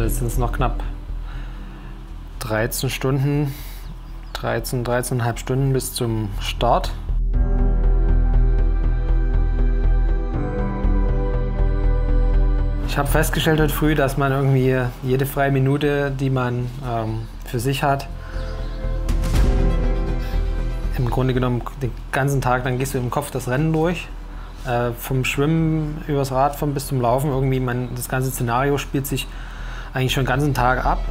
Jetzt sind es noch knapp 13 Stunden, 13,5 Stunden bis zum Start. Ich habe festgestellt heute früh, dass man irgendwie jede freie Minute, die man für sich hat, im Grunde genommen den ganzen Tag, dann gehst du im Kopf das Rennen durch. Vom Schwimmen übers Radfahren bis zum Laufen, irgendwie das ganze Szenario spielt sich eigentlich schon den ganzen Tag ab.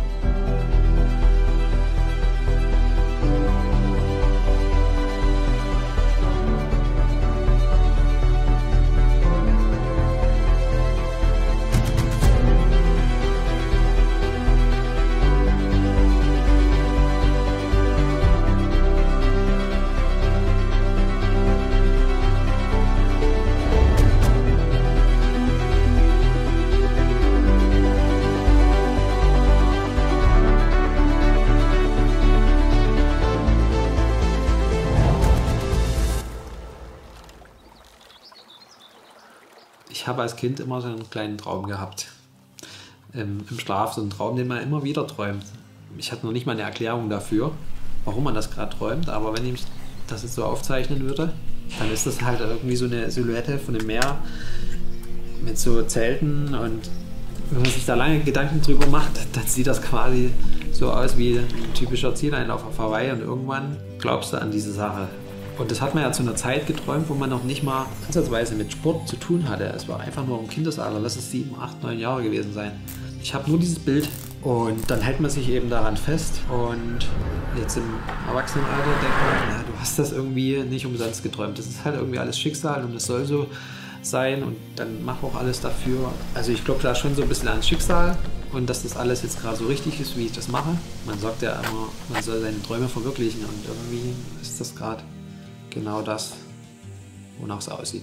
Ich habe als Kind immer so einen kleinen Traum gehabt. Im Schlaf, so einen Traum, den man immer wieder träumt. Ich hatte noch nicht mal eine Erklärung dafür, warum man das gerade träumt, aber wenn ich das jetzt so aufzeichnen würde, dann ist das halt irgendwie so eine Silhouette von dem Meer mit so Zelten, und wenn man sich da lange Gedanken drüber macht, dann sieht das quasi so aus wie ein typischer Zieleinlauf auf Hawaii, und irgendwann glaubst du an diese Sache. Und das hat man ja zu einer Zeit geträumt, wo man noch nicht mal ansatzweise mit Sport zu tun hatte. Es war einfach nur im Kindesalter, lass es 7, 8, 9 Jahre gewesen sein. Ich habe nur dieses Bild, und dann hält man sich eben daran fest, und jetzt im Erwachsenenalter denkt man, ja, du hast das irgendwie nicht umsonst geträumt. Das ist halt irgendwie alles Schicksal, und es soll so sein, und dann mach auch alles dafür. Also ich glaube da schon so ein bisschen an Schicksal, und dass das alles jetzt gerade so richtig ist, wie ich das mache. Man sagt ja immer, man soll seine Träume verwirklichen, und irgendwie ist das gerade genau das, wonach es aussieht.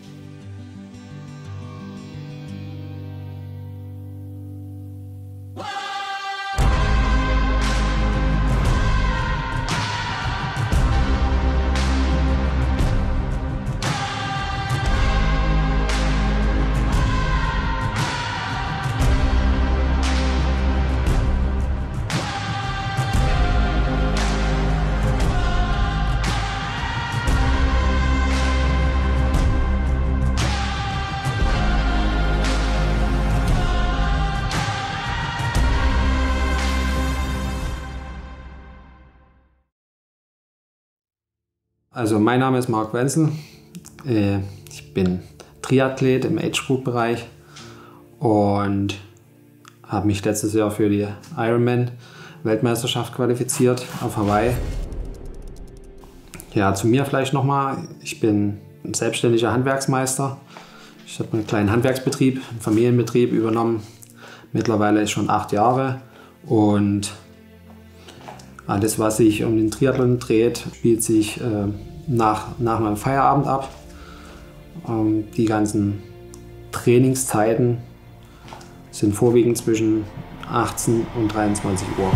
Also mein Name ist Marc Wenzel, ich bin Triathlet im Age-Group-Bereich und habe mich letztes Jahr für die Ironman-Weltmeisterschaft qualifiziert auf Hawaii. Ja, zu mir vielleicht nochmal, ich bin ein selbstständiger Handwerksmeister. Ich habe einen kleinen Handwerksbetrieb, einen Familienbetrieb übernommen, mittlerweile schon 8 Jahre, und alles, was sich um den Triathlon dreht, spielt sich nach meinem Feierabend ab. Die ganzen Trainingszeiten sind vorwiegend zwischen 18 und 23 Uhr.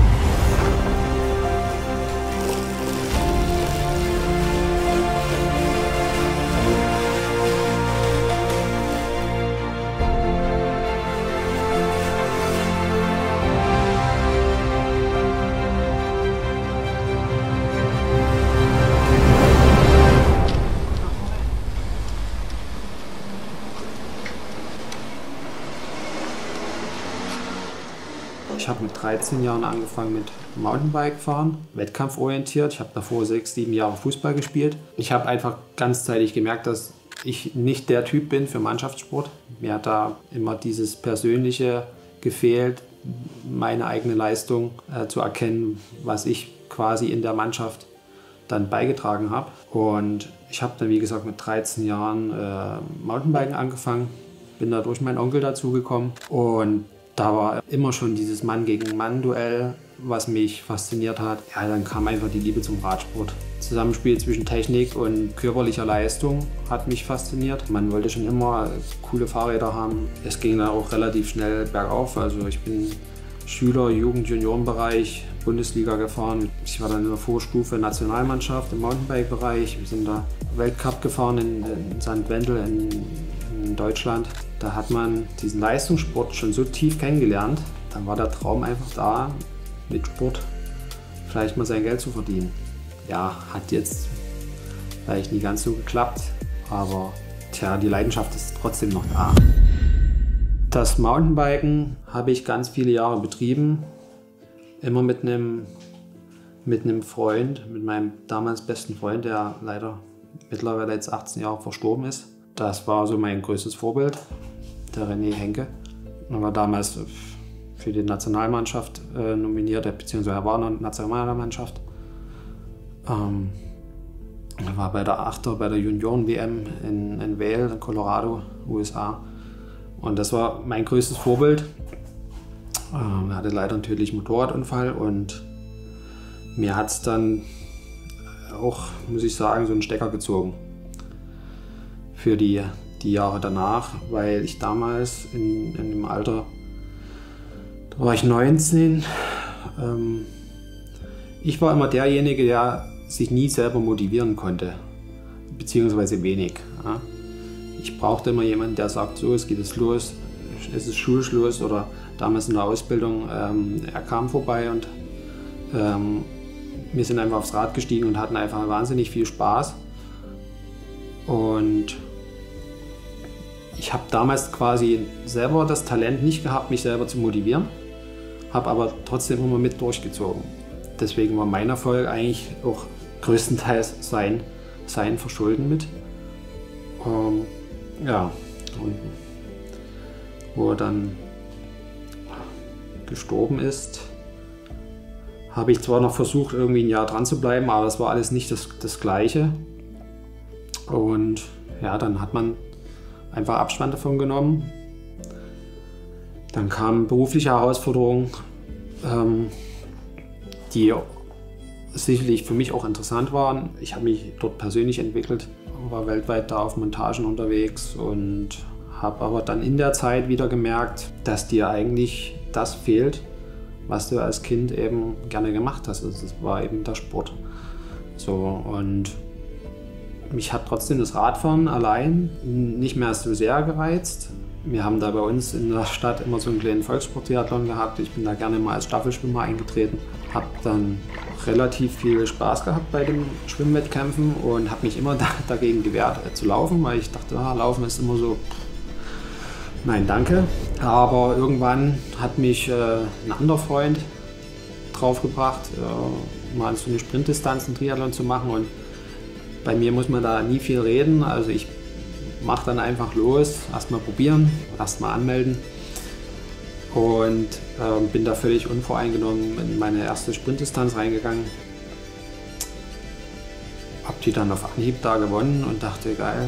Ich habe mit 13 Jahren angefangen mit Mountainbike fahren, wettkampforientiert. Ich habe davor 6, 7 Jahre Fußball gespielt. Ich habe einfach ganzzeitig gemerkt, dass ich nicht der Typ bin für Mannschaftssport. Mir hat da immer dieses Persönliche gefehlt, meine eigene Leistung zu erkennen, was ich quasi in der Mannschaft dann beigetragen habe. Und ich habe dann, wie gesagt, mit 13 Jahren Mountainbiken angefangen, bin da durch meinen Onkel dazugekommen, und da war immer schon dieses Mann-gegen-Mann-Duell, was mich fasziniert hat. Ja, dann kam einfach die Liebe zum Radsport. Zusammenspiel zwischen Technik und körperlicher Leistung hat mich fasziniert. Man wollte schon immer coole Fahrräder haben. Es ging dann auch relativ schnell bergauf. Also ich bin Schüler-, Jugend-, Juniorenbereich, Bundesliga gefahren. Ich war dann in der Vorstufe Nationalmannschaft im Mountainbike-Bereich. Wir sind da Weltcup gefahren in St. Wendel in Deutschland. Da hat man diesen Leistungssport schon so tief kennengelernt, dann war der Traum einfach da, mit Sport vielleicht mal sein Geld zu verdienen. Ja, hat jetzt vielleicht nicht ganz so geklappt, aber tja, die Leidenschaft ist trotzdem noch da. Das Mountainbiken habe ich ganz viele Jahre betrieben, immer mit einem Freund, mit meinem damals besten Freund, der leider mittlerweile jetzt 18 Jahre verstorben ist. Das war so mein größtes Vorbild, der René Henke. Er war damals für die Nationalmannschaft nominiert, beziehungsweise er war in der Nationalmannschaft. Er war bei der Junioren-WM in Vail, in Colorado, USA. Und das war mein größtes Vorbild. Er hatte leider einen tödlichen Motorradunfall und mir hat es dann auch, muss ich sagen, so einen Stecker gezogen für die Jahre danach, weil ich damals in dem Alter, da war ich 19, ich war immer derjenige, der sich nie selber motivieren konnte, beziehungsweise wenig. Ja. Ich brauchte immer jemanden, der sagt, so, es geht es los, es ist Schulschluss oder damals in der Ausbildung, er kam vorbei und wir sind einfach aufs Rad gestiegen und hatten einfach wahnsinnig viel Spaß. Und ich habe damals quasi selber das Talent nicht gehabt, mich selber zu motivieren, habe aber trotzdem immer mit durchgezogen. Deswegen war mein Erfolg eigentlich auch größtenteils sein Verschulden mit. Ja, und wo er dann gestorben ist, habe ich zwar noch versucht, irgendwie ein Jahr dran zu bleiben, aber das war alles nicht das Gleiche. Und ja, dann hat man einfach Abstand davon genommen. Dann kamen berufliche Herausforderungen, die sicherlich für mich auch interessant waren. Ich habe mich dort persönlich entwickelt, war weltweit da auf Montagen unterwegs und habe aber dann in der Zeit wieder gemerkt, dass dir eigentlich das fehlt, was du als Kind eben gerne gemacht hast. Also das war eben der Sport. So, und mich hat trotzdem das Radfahren allein nicht mehr so sehr gereizt. Wir haben da bei uns in der Stadt immer so einen kleinen Volkssport-Triathlon gehabt. Ich bin da gerne mal als Staffelschwimmer eingetreten. Habe dann relativ viel Spaß gehabt bei den Schwimmwettkämpfen und habe mich immer dagegen gewehrt zu laufen, weil ich dachte, Laufen ist immer so, nein, danke. Aber irgendwann hat mich ein anderer Freund draufgebracht, mal so eine Sprintdistanz, einen Triathlon zu machen. Und bei mir muss man da nie viel reden. Also ich mache dann einfach los, erstmal probieren, erstmal anmelden. Und bin da völlig unvoreingenommen in meine erste Sprintdistanz reingegangen. Hab die dann auf Anhieb da gewonnen und dachte, geil.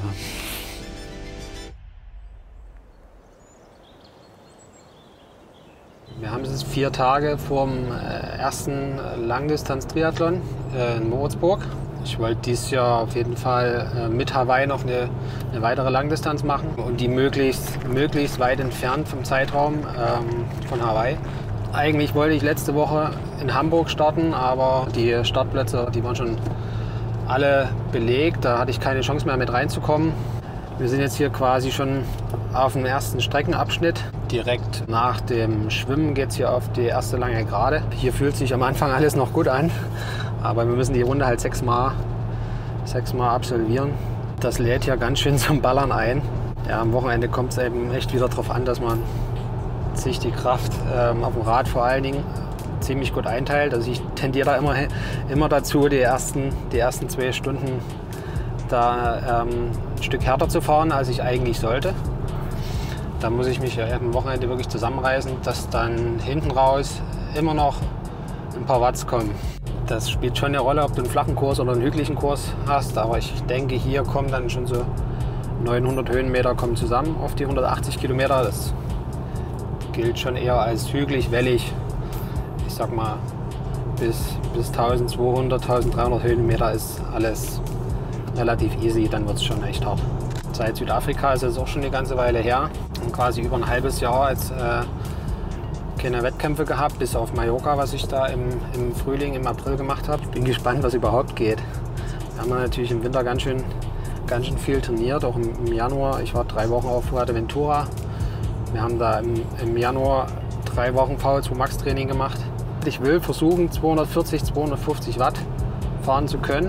Wir haben es 4 Tage vor dem ersten Langdistanz-Triathlon in Moritzburg. Ich wollte dieses Jahr auf jeden Fall mit Hawaii noch eine weitere Langdistanz machen und die möglichst weit entfernt vom Zeitraum von Hawaii. Eigentlich wollte ich letzte Woche in Hamburg starten, aber die Startplätze, die waren schon alle belegt. Da hatte ich keine Chance mehr mit reinzukommen. Wir sind jetzt hier quasi schon auf dem ersten Streckenabschnitt. Direkt nach dem Schwimmen geht es hier auf die erste lange Gerade. Hier fühlt sich am Anfang alles noch gut an, aber wir müssen die Runde halt 6 Mal absolvieren. Das lädt ja ganz schön zum Ballern ein. Ja, am Wochenende kommt es eben echt wieder darauf an, dass man sich die Kraft auf dem Rad vor allen Dingen ziemlich gut einteilt. Also ich tendiere da immer dazu, die ersten 2 Stunden da ein Stück härter zu fahren, als ich eigentlich sollte. Da muss ich mich ja am Wochenende wirklich zusammenreißen, dass dann hinten raus immer noch ein paar Watts kommen. Das spielt schon eine Rolle, ob du einen flachen Kurs oder einen hügeligen Kurs hast, aber ich denke, hier kommen dann schon so 900 Höhenmeter kommen zusammen auf die 180 Kilometer. Das gilt schon eher als hügelig, wellig. Ich sag mal, bis 1200, 1300 Höhenmeter ist alles relativ easy, dann wird es schon echt hart. Seit Südafrika ist es auch schon eine ganze Weile her und quasi über ein halbes Jahr als keine Wettkämpfe gehabt, bis auf Mallorca, was ich da im Frühling, im April gemacht habe. Bin gespannt, was überhaupt geht. Wir haben natürlich im Winter ganz schön viel trainiert, auch im Januar. Ich war 3 Wochen auf Fuerteventura. Wir haben da im Januar 3 Wochen VO2 Max Training gemacht. Ich will versuchen 240, 250 Watt fahren zu können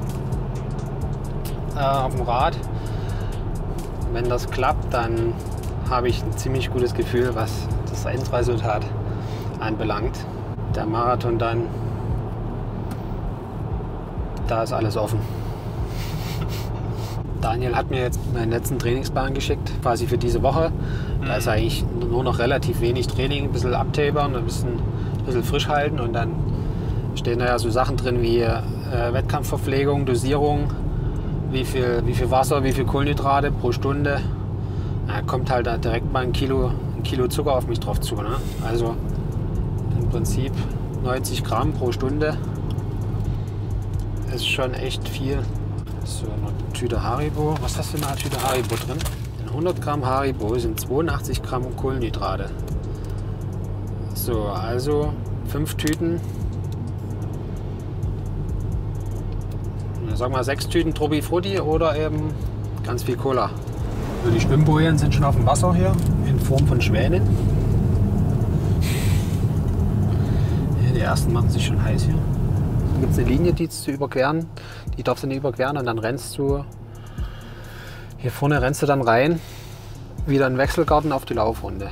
auf dem Rad. Wenn das klappt, dann habe ich ein ziemlich gutes Gefühl, was das Endresultat anbelangt. Der Marathon dann, da ist alles offen. Daniel hat mir jetzt meinen letzten Trainingsplan geschickt, quasi für diese Woche. Da ist eigentlich nur noch relativ wenig Training, ein bisschen abtapern, ein bisschen frisch halten und dann stehen da ja so Sachen drin wie Wettkampfverpflegung, Dosierung, wie viel Wasser, wie viel Kohlenhydrate pro Stunde. Da kommt halt da direkt mal ein Kilo Zucker auf mich drauf zu. Ne? Also im Prinzip 90 Gramm pro Stunde ist schon echt viel. So, eine Tüte Haribo. Was hast du in einer Tüte Haribo drin? In 100 Gramm Haribo sind 82 Gramm Kohlenhydrate. So, also 5 Tüten. Sag mal 6 Tüten Tutti Frutti oder eben ganz viel Cola. So, die Schwimmbojen sind schon auf dem Wasser hier in Form von Schwänen. Die ersten machen sich schon heiß hier. Dann gibt es eine Linie, die zu überqueren. Die darfst du nicht überqueren und dann rennst du, hier vorne rennst du dann rein, wieder in den Wechselgarten auf die Laufrunde.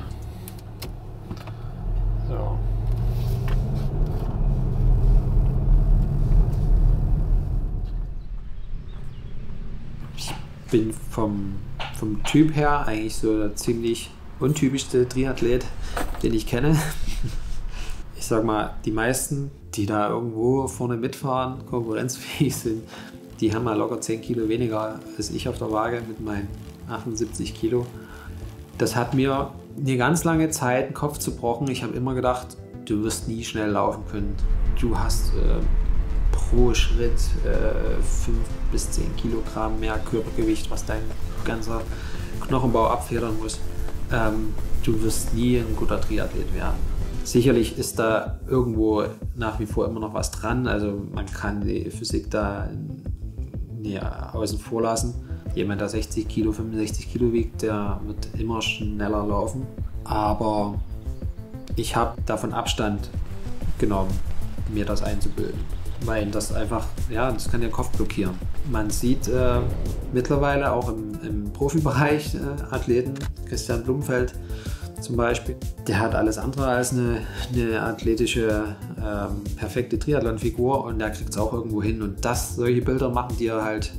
So. Ich bin vom Typ her eigentlich so der ziemlich untypischste Triathlet, den ich kenne. Ich sag mal, die meisten, die da irgendwo vorne mitfahren, konkurrenzfähig sind, die haben mal locker 10 Kilo weniger als ich auf der Waage mit meinen 78 Kilo. Das hat mir eine ganz lange Zeit den Kopf zerbrochen. Ich habe immer gedacht, du wirst nie schnell laufen können. Du hast pro Schritt 5 bis 10 Kilogramm mehr Körpergewicht, was dein ganzer Knochenbau abfedern muss. Du wirst nie ein guter Triathlet werden. Sicherlich ist da irgendwo nach wie vor immer noch was dran. Also man kann die Physik da nie außen vor lassen. Jemand, der 60 Kilo, 65 Kilo wiegt, der wird immer schneller laufen. Aber ich habe davon Abstand genommen, mir das einzubilden. Weil das einfach, ja, das kann den Kopf blockieren. Man sieht mittlerweile auch im Profibereich Athleten, Christian Blumenfeld zum Beispiel, der hat alles andere als eine athletische, perfekte Triathlon-Figur und der kriegt es auch irgendwo hin. Und solche Bilder machen dir halt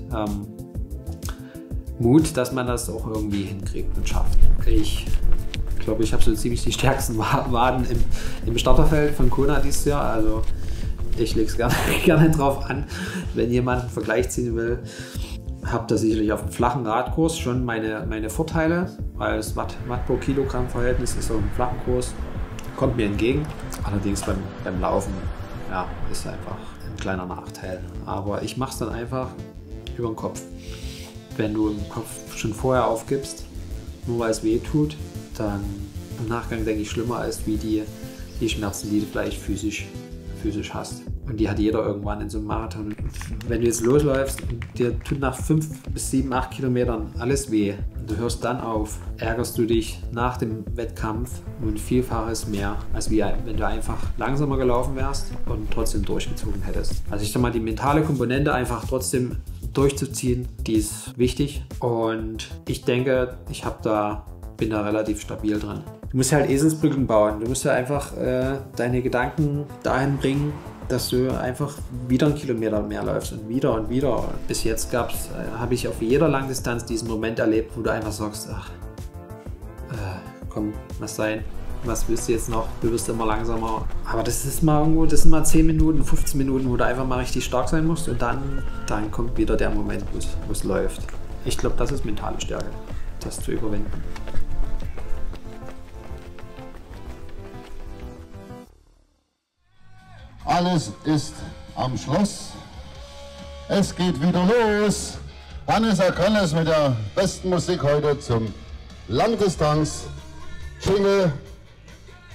Mut, dass man das auch irgendwie hinkriegt und schafft. Ich glaube, ich habe so ziemlich die stärksten Waden im Starterfeld von Kona dieses Jahr. Also ich lege es gerne drauf an, wenn jemand einen Vergleich ziehen will. Habe da sicherlich auf dem flachen Radkurs schon meine Vorteile, weil das Watt pro Kilogramm Verhältnis ist auf dem flachen Kurs, kommt mir entgegen. Allerdings beim Laufen, ja, ist einfach ein kleiner Nachteil. Aber ich mache es dann einfach über den Kopf. Wenn du im Kopf schon vorher aufgibst, nur weil es weh tut, dann im Nachgang denke ich schlimmer als wie die Schmerzen, die du vielleicht physisch hast. Und die hat jeder irgendwann in so einem Marathon. Wenn du jetzt losläufst und dir tut nach 5 bis 7, 8 Kilometern alles weh und du hörst dann auf, ärgerst du dich nach dem Wettkampf um ein Vielfaches mehr, als wenn du einfach langsamer gelaufen wärst und trotzdem durchgezogen hättest. Also ich sag mal, die mentale Komponente einfach trotzdem durchzuziehen, die ist wichtig. Und ich denke, bin da relativ stabil dran. Du musst halt Eselsbrücken bauen. Du musst ja einfach deine Gedanken dahin bringen, dass du einfach wieder einen Kilometer mehr läufst und wieder und wieder. Bis jetzt habe ich auf jeder Langdistanz diesen Moment erlebt, wo du einfach sagst, ach, komm, lass sein. Was willst du jetzt noch? Du wirst immer langsamer. Aber das sind mal 10 Minuten, 15 Minuten, wo du einfach mal richtig stark sein musst und dann kommt wieder der Moment, wo es läuft. Ich glaube, das ist mentale Stärke, das zu überwinden. Alles ist am Schluss. Es geht wieder los. Vanessa Krannes mit der besten Musik heute zum Langdistanz-Jingle.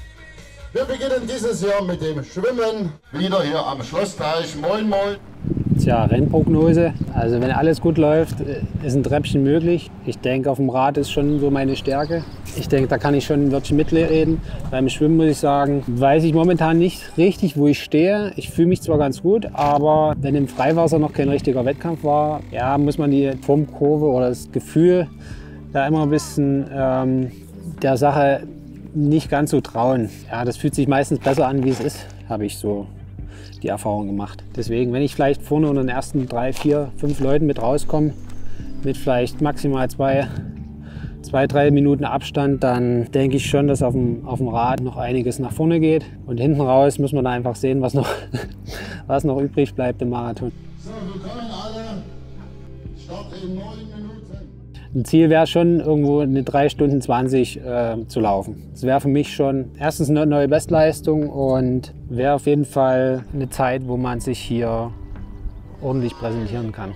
Wir beginnen dieses Jahr mit dem Schwimmen. Wieder hier am Schlossteich. Moin, moin. Tja, Rennprognose. Also wenn alles gut läuft, ist ein Treppchen möglich. Ich denke, auf dem Rad ist schon so meine Stärke. Ich denke, da kann ich schon ein Wörtchen mitreden. Beim Schwimmen muss ich sagen, weiß ich momentan nicht richtig, wo ich stehe. Ich fühle mich zwar ganz gut, aber wenn im Freiwasser noch kein richtiger Wettkampf war, ja, muss man die Formkurve oder das Gefühl da immer ein bisschen der Sache nicht ganz so trauen. Ja, das fühlt sich meistens besser an, wie es ist, habe ich so die Erfahrung gemacht. Deswegen, wenn ich vielleicht vorne unter den ersten 3, 4, 5 Leuten mit rauskomme, mit vielleicht maximal 2, 3 Minuten Abstand, dann denke ich schon, dass auf dem Rad noch einiges nach vorne geht. Und hinten raus muss man da einfach sehen, was noch übrig bleibt im Marathon. So, wir kommen alle. Start in 9 Minuten. Ein Ziel wäre schon, irgendwo eine 3 Stunden 20 zu laufen. Das wäre für mich schon erstens eine neue Bestleistung und wäre auf jeden Fall eine Zeit, wo man sich hier ordentlich präsentieren kann.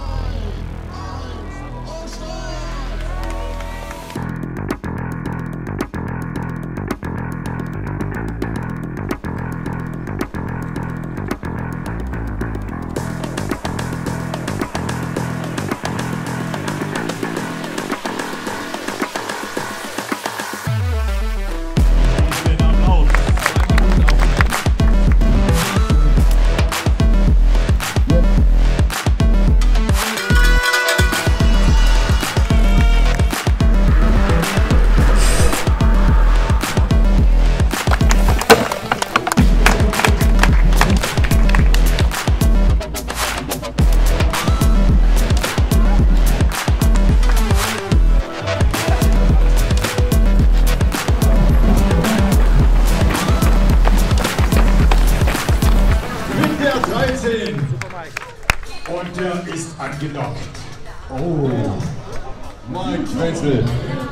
Und der ist angedockt. Oh. Mike Schwänzel.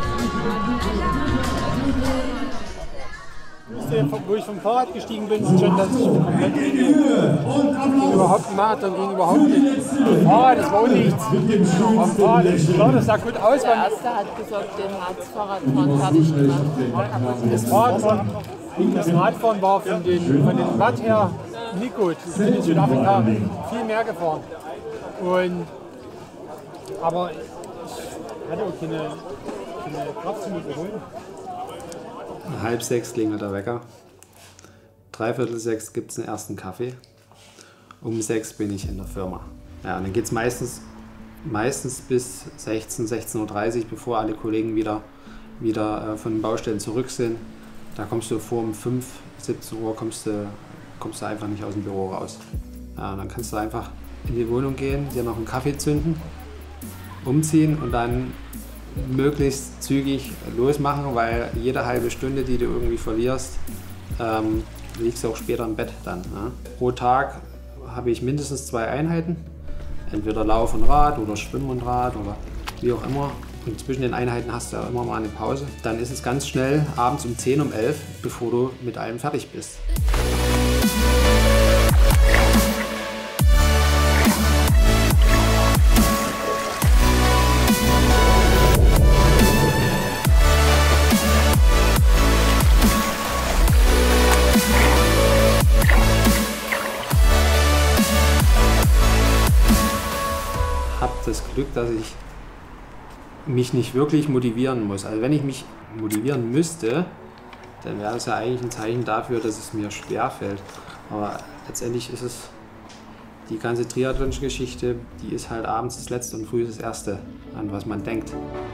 Wo ich vom Fahrrad gestiegen bin, ist schon, dass ich komplett überhaupt Marathon ging überhaupt nicht. Das Fahrrad, das war nichts. Am Fahrrad, klar, das sah gut aus. Der Erste hat gesagt, den hat das Fahrradfahren fertig gemacht. Das Radfahren war von den Watt her nicht gut. Ich bin in Südafrika viel mehr gefahren. Aber ich hatte auch keine Kraft zum Überholen. 5:30 klingelt der Wecker. 5:45 gibt es den ersten Kaffee. Um 6 bin ich in der Firma. Ja, und dann geht es meistens bis 16:30 Uhr, bevor alle Kollegen wieder von den Baustellen zurück sind. Da kommst du vor um 5, 17 Uhr kommst du einfach nicht aus dem Büro raus. Ja, und dann kannst du einfach in die Wohnung gehen, dir noch einen Kaffee zünden, umziehen und dann möglichst zügig losmachen, weil jede halbe Stunde, die du irgendwie verlierst, liegst du auch später im Bett dann. Ne? Pro Tag habe ich mindestens 2 Einheiten, entweder Lauf und Rad oder Schwimmen und Rad oder wie auch immer. Und zwischen den Einheiten hast du ja immer mal eine Pause. Dann ist es ganz schnell abends um 10, um 11, bevor du mit allem fertig bist. Das Glück, dass ich mich nicht wirklich motivieren muss. Also wenn ich mich motivieren müsste, dann wäre es ja eigentlich ein Zeichen dafür, dass es mir schwer fällt. Aber letztendlich ist es die ganze Triathlon-Geschichte, die ist halt abends das Letzte und früh das Erste, an was man denkt.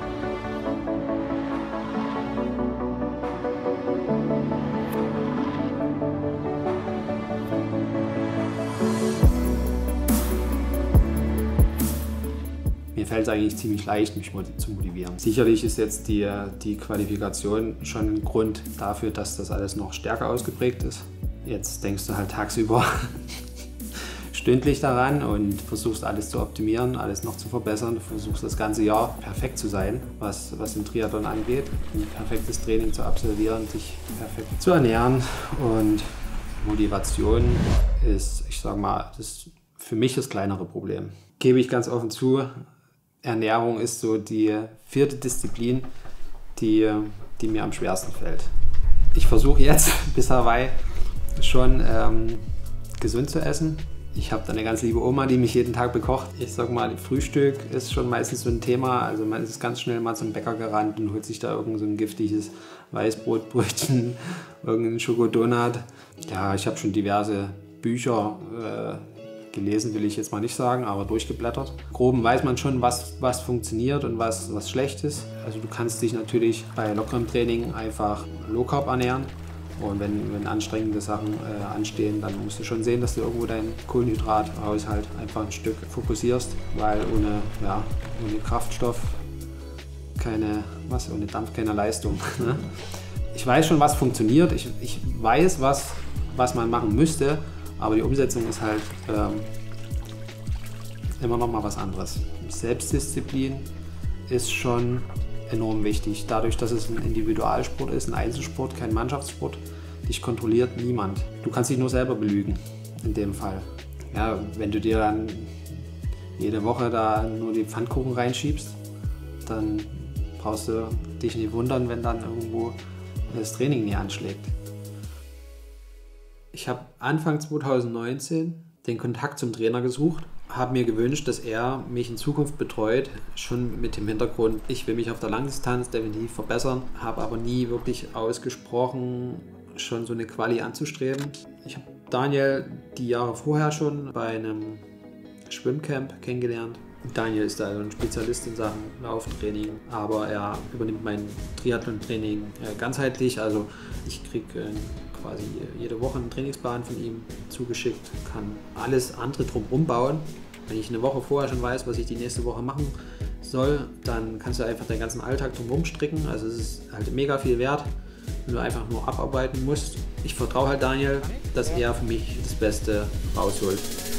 Mir fällt es eigentlich ziemlich leicht, mich zu motivieren. Sicherlich ist jetzt die Qualifikation schon ein Grund dafür, dass das alles noch stärker ausgeprägt ist. Jetzt denkst du halt tagsüber stündlich daran und versuchst alles zu optimieren, alles noch zu verbessern. Du versuchst das ganze Jahr perfekt zu sein, was den Triathlon angeht. Ein perfektes Training zu absolvieren, sich perfekt zu ernähren. Und Motivation ist, ich sag mal, das ist für mich das kleinere Problem. Gebe ich ganz offen zu. Ernährung ist so die 4. Disziplin, die mir am schwersten fällt. Ich versuche jetzt bis Hawaii schon gesund zu essen. Ich habe da eine ganz liebe Oma, die mich jeden Tag bekocht. Ich sag mal, Frühstück ist schon meistens so ein Thema. Also man ist ganz schnell mal zum Bäcker gerannt und holt sich da irgend so ein giftiges Weißbrotbrötchen, irgendeinen Schokodonut. Ja, ich habe schon diverse Bücher gelesen, will ich jetzt mal nicht sagen, aber durchgeblättert. Groben weiß man schon, was funktioniert und was schlecht ist. Also du kannst dich natürlich bei lockerem Training einfach Low Carb ernähren. Und wenn anstrengende Sachen anstehen, dann musst du schon sehen, dass du irgendwo deinen Kohlenhydrathaushalt einfach ein Stück fokussierst, weil ohne Kraftstoff ohne Dampf keine Leistung. Ne? Ich weiß schon, was funktioniert, ich weiß, was man machen müsste, aber die Umsetzung ist halt immer noch mal was anderes. Selbstdisziplin ist schon enorm wichtig. Dadurch, dass es ein Individualsport ist, ein Einzelsport, kein Mannschaftssport, dich kontrolliert niemand. Du kannst dich nur selber belügen, in dem Fall. Ja, wenn du dir dann jede Woche da nur die Pfannkuchen reinschiebst, dann brauchst du dich nicht wundern, wenn dann irgendwo das Training nie anschlägt. Ich habe Anfang 2019 den Kontakt zum Trainer gesucht, habe mir gewünscht, dass er mich in Zukunft betreut, schon mit dem Hintergrund, ich will mich auf der Langdistanz definitiv verbessern, habe aber nie wirklich ausgesprochen, schon so eine Quali anzustreben. Ich habe Daniel die Jahre vorher schon bei einem Schwimmcamp kennengelernt. Daniel ist da ein Spezialist in Sachen Lauftraining, aber er übernimmt mein Triathlon-Training ganzheitlich, also ich kriege quasi jede Woche einen Trainingsplan von ihm zugeschickt, kann alles andere drumherum bauen. Wenn ich eine Woche vorher schon weiß, was ich die nächste Woche machen soll, dann kannst du einfach deinen ganzen Alltag drumherum stricken. Also es ist halt mega viel wert, wenn du einfach nur abarbeiten musst. Ich vertraue halt Daniel, dass er für mich das Beste rausholt.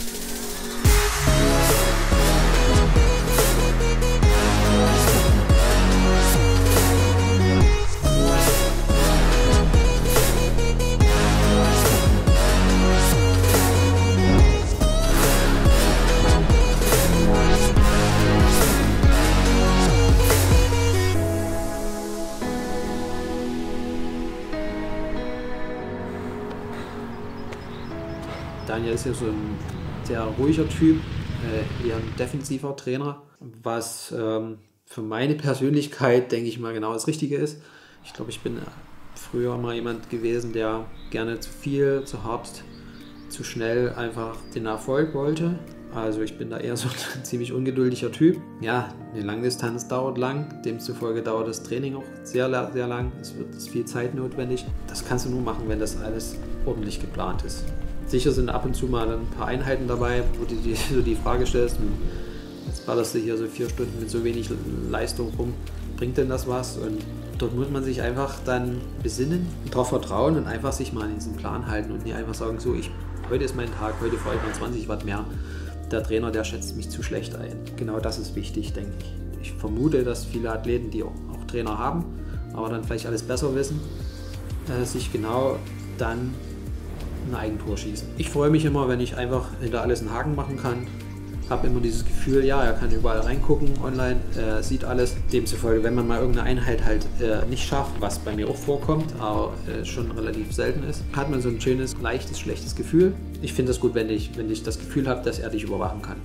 Daniel ist ja so ein sehr ruhiger Typ, eher ein defensiver Trainer, was für meine Persönlichkeit, denke ich mal, genau das Richtige ist. Ich glaube, ich bin früher mal jemand gewesen, der gerne zu viel, zu hart, zu schnell einfach den Erfolg wollte. Also ich bin da eher so ein ziemlich ungeduldiger Typ. Ja, eine Langdistanz dauert lang, demzufolge dauert das Training auch sehr, sehr lang. Es wird viel Zeit notwendig. Das kannst du nur machen, wenn das alles ordentlich geplant ist. Sicher sind ab und zu mal ein paar Einheiten dabei, wo du dir so die Frage stellst, jetzt ballerst du hier so 4 Stunden mit so wenig Leistung rum, bringt denn das was? Und dort muss man sich einfach dann besinnen, darauf vertrauen und einfach sich mal an diesen Plan halten und nicht einfach sagen, so, heute ist mein Tag, heute fahre ich mal 20 Watt mehr. Der Trainer, der schätzt mich zu schlecht ein. Genau das ist wichtig, denke ich. Ich vermute, dass viele Athleten, die auch Trainer haben, aber dann vielleicht alles besser wissen, sich genau dann ein Eigentor schießen. Ich freue mich immer, wenn ich einfach hinter alles einen Haken machen kann. Habe immer dieses Gefühl, ja, er kann überall reingucken online, sieht alles. Demzufolge, wenn man mal irgendeine Einheit halt nicht schafft, was bei mir auch vorkommt, aber schon relativ selten ist, hat man so ein schönes, leichtes, schlechtes Gefühl. Ich finde es gut, wenn ich das Gefühl habe, dass er dich überwachen kann.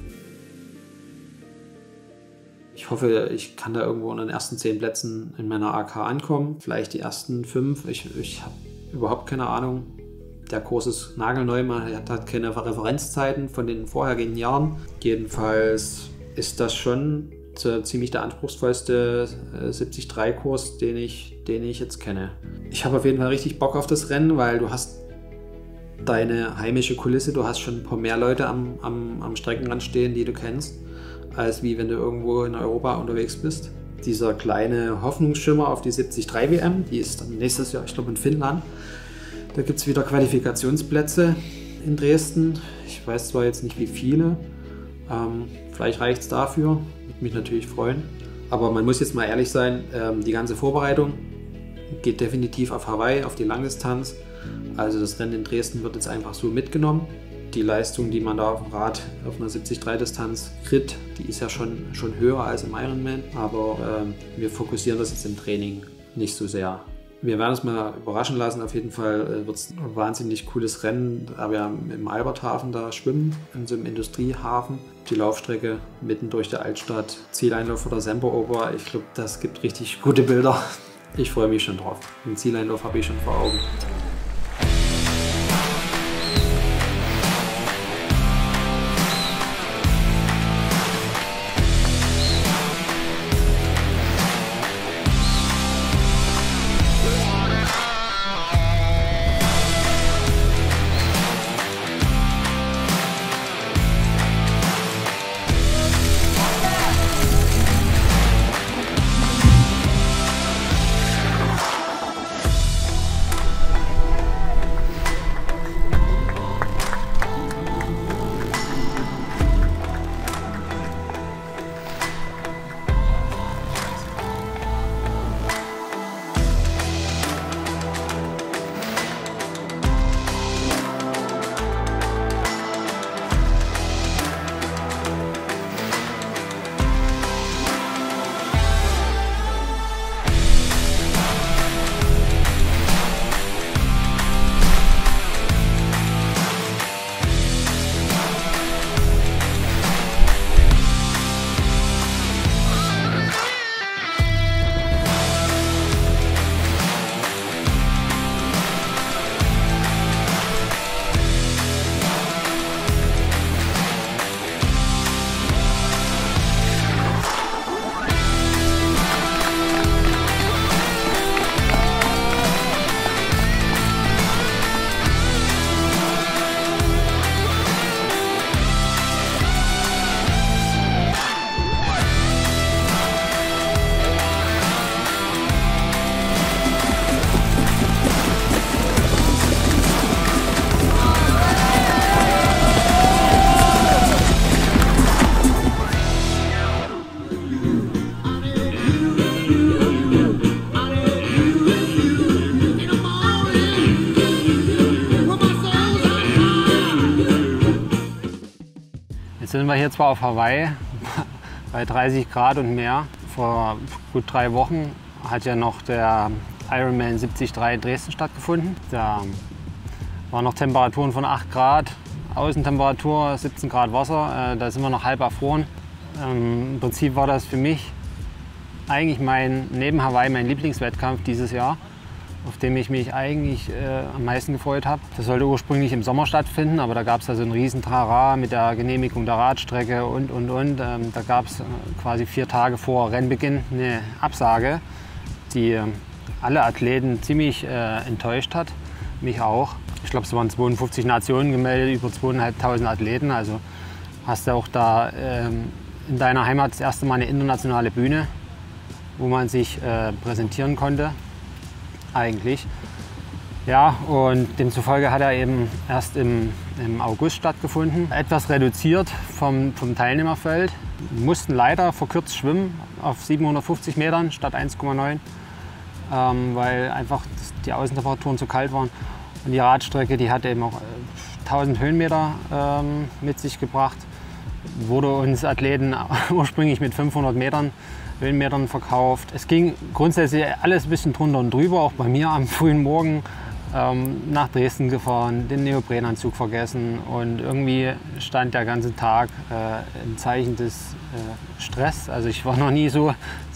Ich hoffe, ich kann da irgendwo in den ersten 10 Plätzen in meiner AK ankommen. Vielleicht die ersten 5. Ich habe überhaupt keine Ahnung. Der Kurs ist nagelneu, man hat keine Referenzzeiten von den vorhergehenden Jahren. Jedenfalls ist das schon so ziemlich der anspruchsvollste 73-Kurs, den ich jetzt kenne. Ich habe auf jeden Fall richtig Bock auf das Rennen, weil du hast deine heimische Kulisse, du hast schon ein paar mehr Leute am Streckenrand stehen, die du kennst, als wie wenn du irgendwo in Europa unterwegs bist. Dieser kleine Hoffnungsschimmer auf die 73 WM, die ist dann nächstes Jahr, ich glaube in Finnland. Da gibt es wieder Qualifikationsplätze in Dresden. Ich weiß zwar jetzt nicht wie viele, vielleicht reicht es dafür, würde mich natürlich freuen. Aber man muss jetzt mal ehrlich sein, die ganze Vorbereitung geht definitiv auf Hawaii, auf die Langdistanz. Also das Rennen in Dresden wird jetzt einfach so mitgenommen. Die Leistung, die man da auf dem Rad auf einer 73-Distanz kriegt, die ist ja schon höher als im Ironman. Aber wir fokussieren das jetzt im Training nicht so sehr Wir werden uns mal überraschen lassen. Auf jeden Fall wird es ein wahnsinnig cooles Rennen, da wir im Alberthafen da schwimmen, in so einem Industriehafen. Die Laufstrecke mitten durch die Altstadt, Zieleinlauf vor der Semperoper. Ich glaube, das gibt richtig gute Bilder. Ich freue mich schon drauf. Den Zieleinlauf habe ich schon vor Augen. Jetzt sind wir hier zwar auf Hawaii bei 30 Grad und mehr. Vor gut 3 Wochen hat ja noch der Ironman 73 in Dresden stattgefunden. Da waren noch Temperaturen von 8 Grad, Außentemperatur 17 Grad Wasser. Da sind wir noch halb erfroren. Im Prinzip war das für mich eigentlich neben Hawaii mein Lieblingswettkampf dieses Jahr, auf dem ich mich eigentlich am meisten gefreut habe. Das sollte ursprünglich im Sommer stattfinden, aber da gab es also einen riesen Trara mit der Genehmigung der Radstrecke und. Da gab es quasi 4 Tage vor Rennbeginn eine Absage, die alle Athleten ziemlich enttäuscht hat, mich auch. Ich glaube, es waren 52 Nationen gemeldet, über 2.500 Athleten. Also hast du auch da in deiner Heimat das erste Mal eine internationale Bühne, wo man sich präsentieren konnte. Eigentlich. Ja, und demzufolge hat er eben erst im August stattgefunden. Etwas reduziert vom Teilnehmerfeld. Wir mussten leider verkürzt schwimmen auf 750 Metern statt 1,9, weil einfach die Außentemperaturen zu kalt waren. Und die Radstrecke, die hat eben auch 1000 Höhenmeter mit sich gebracht. Wurde uns Athleten ursprünglich mit 500 Höhenmetern verkauft. Es ging grundsätzlich alles ein bisschen drunter und drüber, auch bei mir am frühen Morgen nach Dresden gefahren, den Neoprenanzug vergessen und irgendwie stand der ganze Tag im Zeichen des Stress. Also ich war noch nie so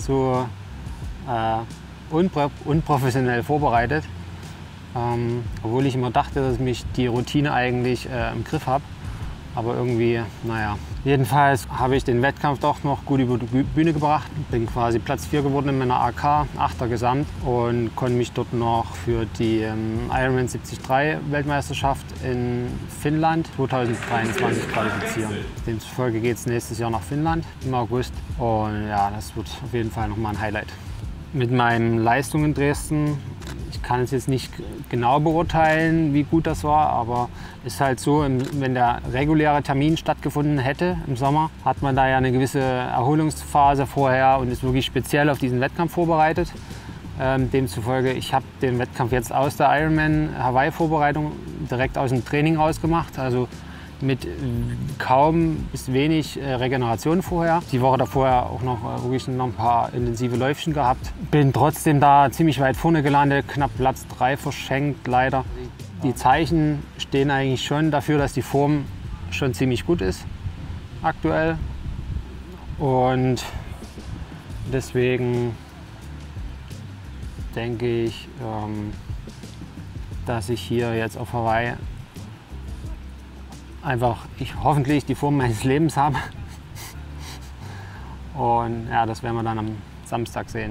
unprofessionell vorbereitet, obwohl ich immer dachte, dass ich die Routine eigentlich im Griff habe. Aber irgendwie, naja. Jedenfalls habe ich den Wettkampf doch noch gut über die Bühne gebracht. Bin quasi Platz 4 geworden in meiner AK, 8. Gesamt und konnte mich dort noch für die Ironman 73 Weltmeisterschaft in Finnland 2023 qualifizieren. Demzufolge geht es nächstes Jahr nach Finnland im August und ja, das wird auf jeden Fall nochmal ein Highlight. Mit meinen Leistungen in Dresden, ich kann es jetzt nicht genau beurteilen, wie gut das war, aber es ist halt so, wenn der reguläre Termin stattgefunden hätte im Sommer, hat man da ja eine gewisse Erholungsphase vorher und ist wirklich speziell auf diesen Wettkampf vorbereitet. Demzufolge, ich habe den Wettkampf jetzt aus der Ironman Hawaii Vorbereitung direkt aus dem Training rausgemacht. Also mit kaum bis wenig Regeneration vorher. Die Woche davor auch noch wirklich noch ein paar intensive Läufchen gehabt. Bin trotzdem da ziemlich weit vorne gelandet, knapp Platz 3 verschenkt leider. Die Zeichen stehen eigentlich schon dafür, dass die Form schon ziemlich gut ist aktuell. Und deswegen denke ich, dass ich hier jetzt auf Hawaii einfach hoffentlich die Form meines Lebens habe. Und ja, das werden wir dann am Samstag sehen.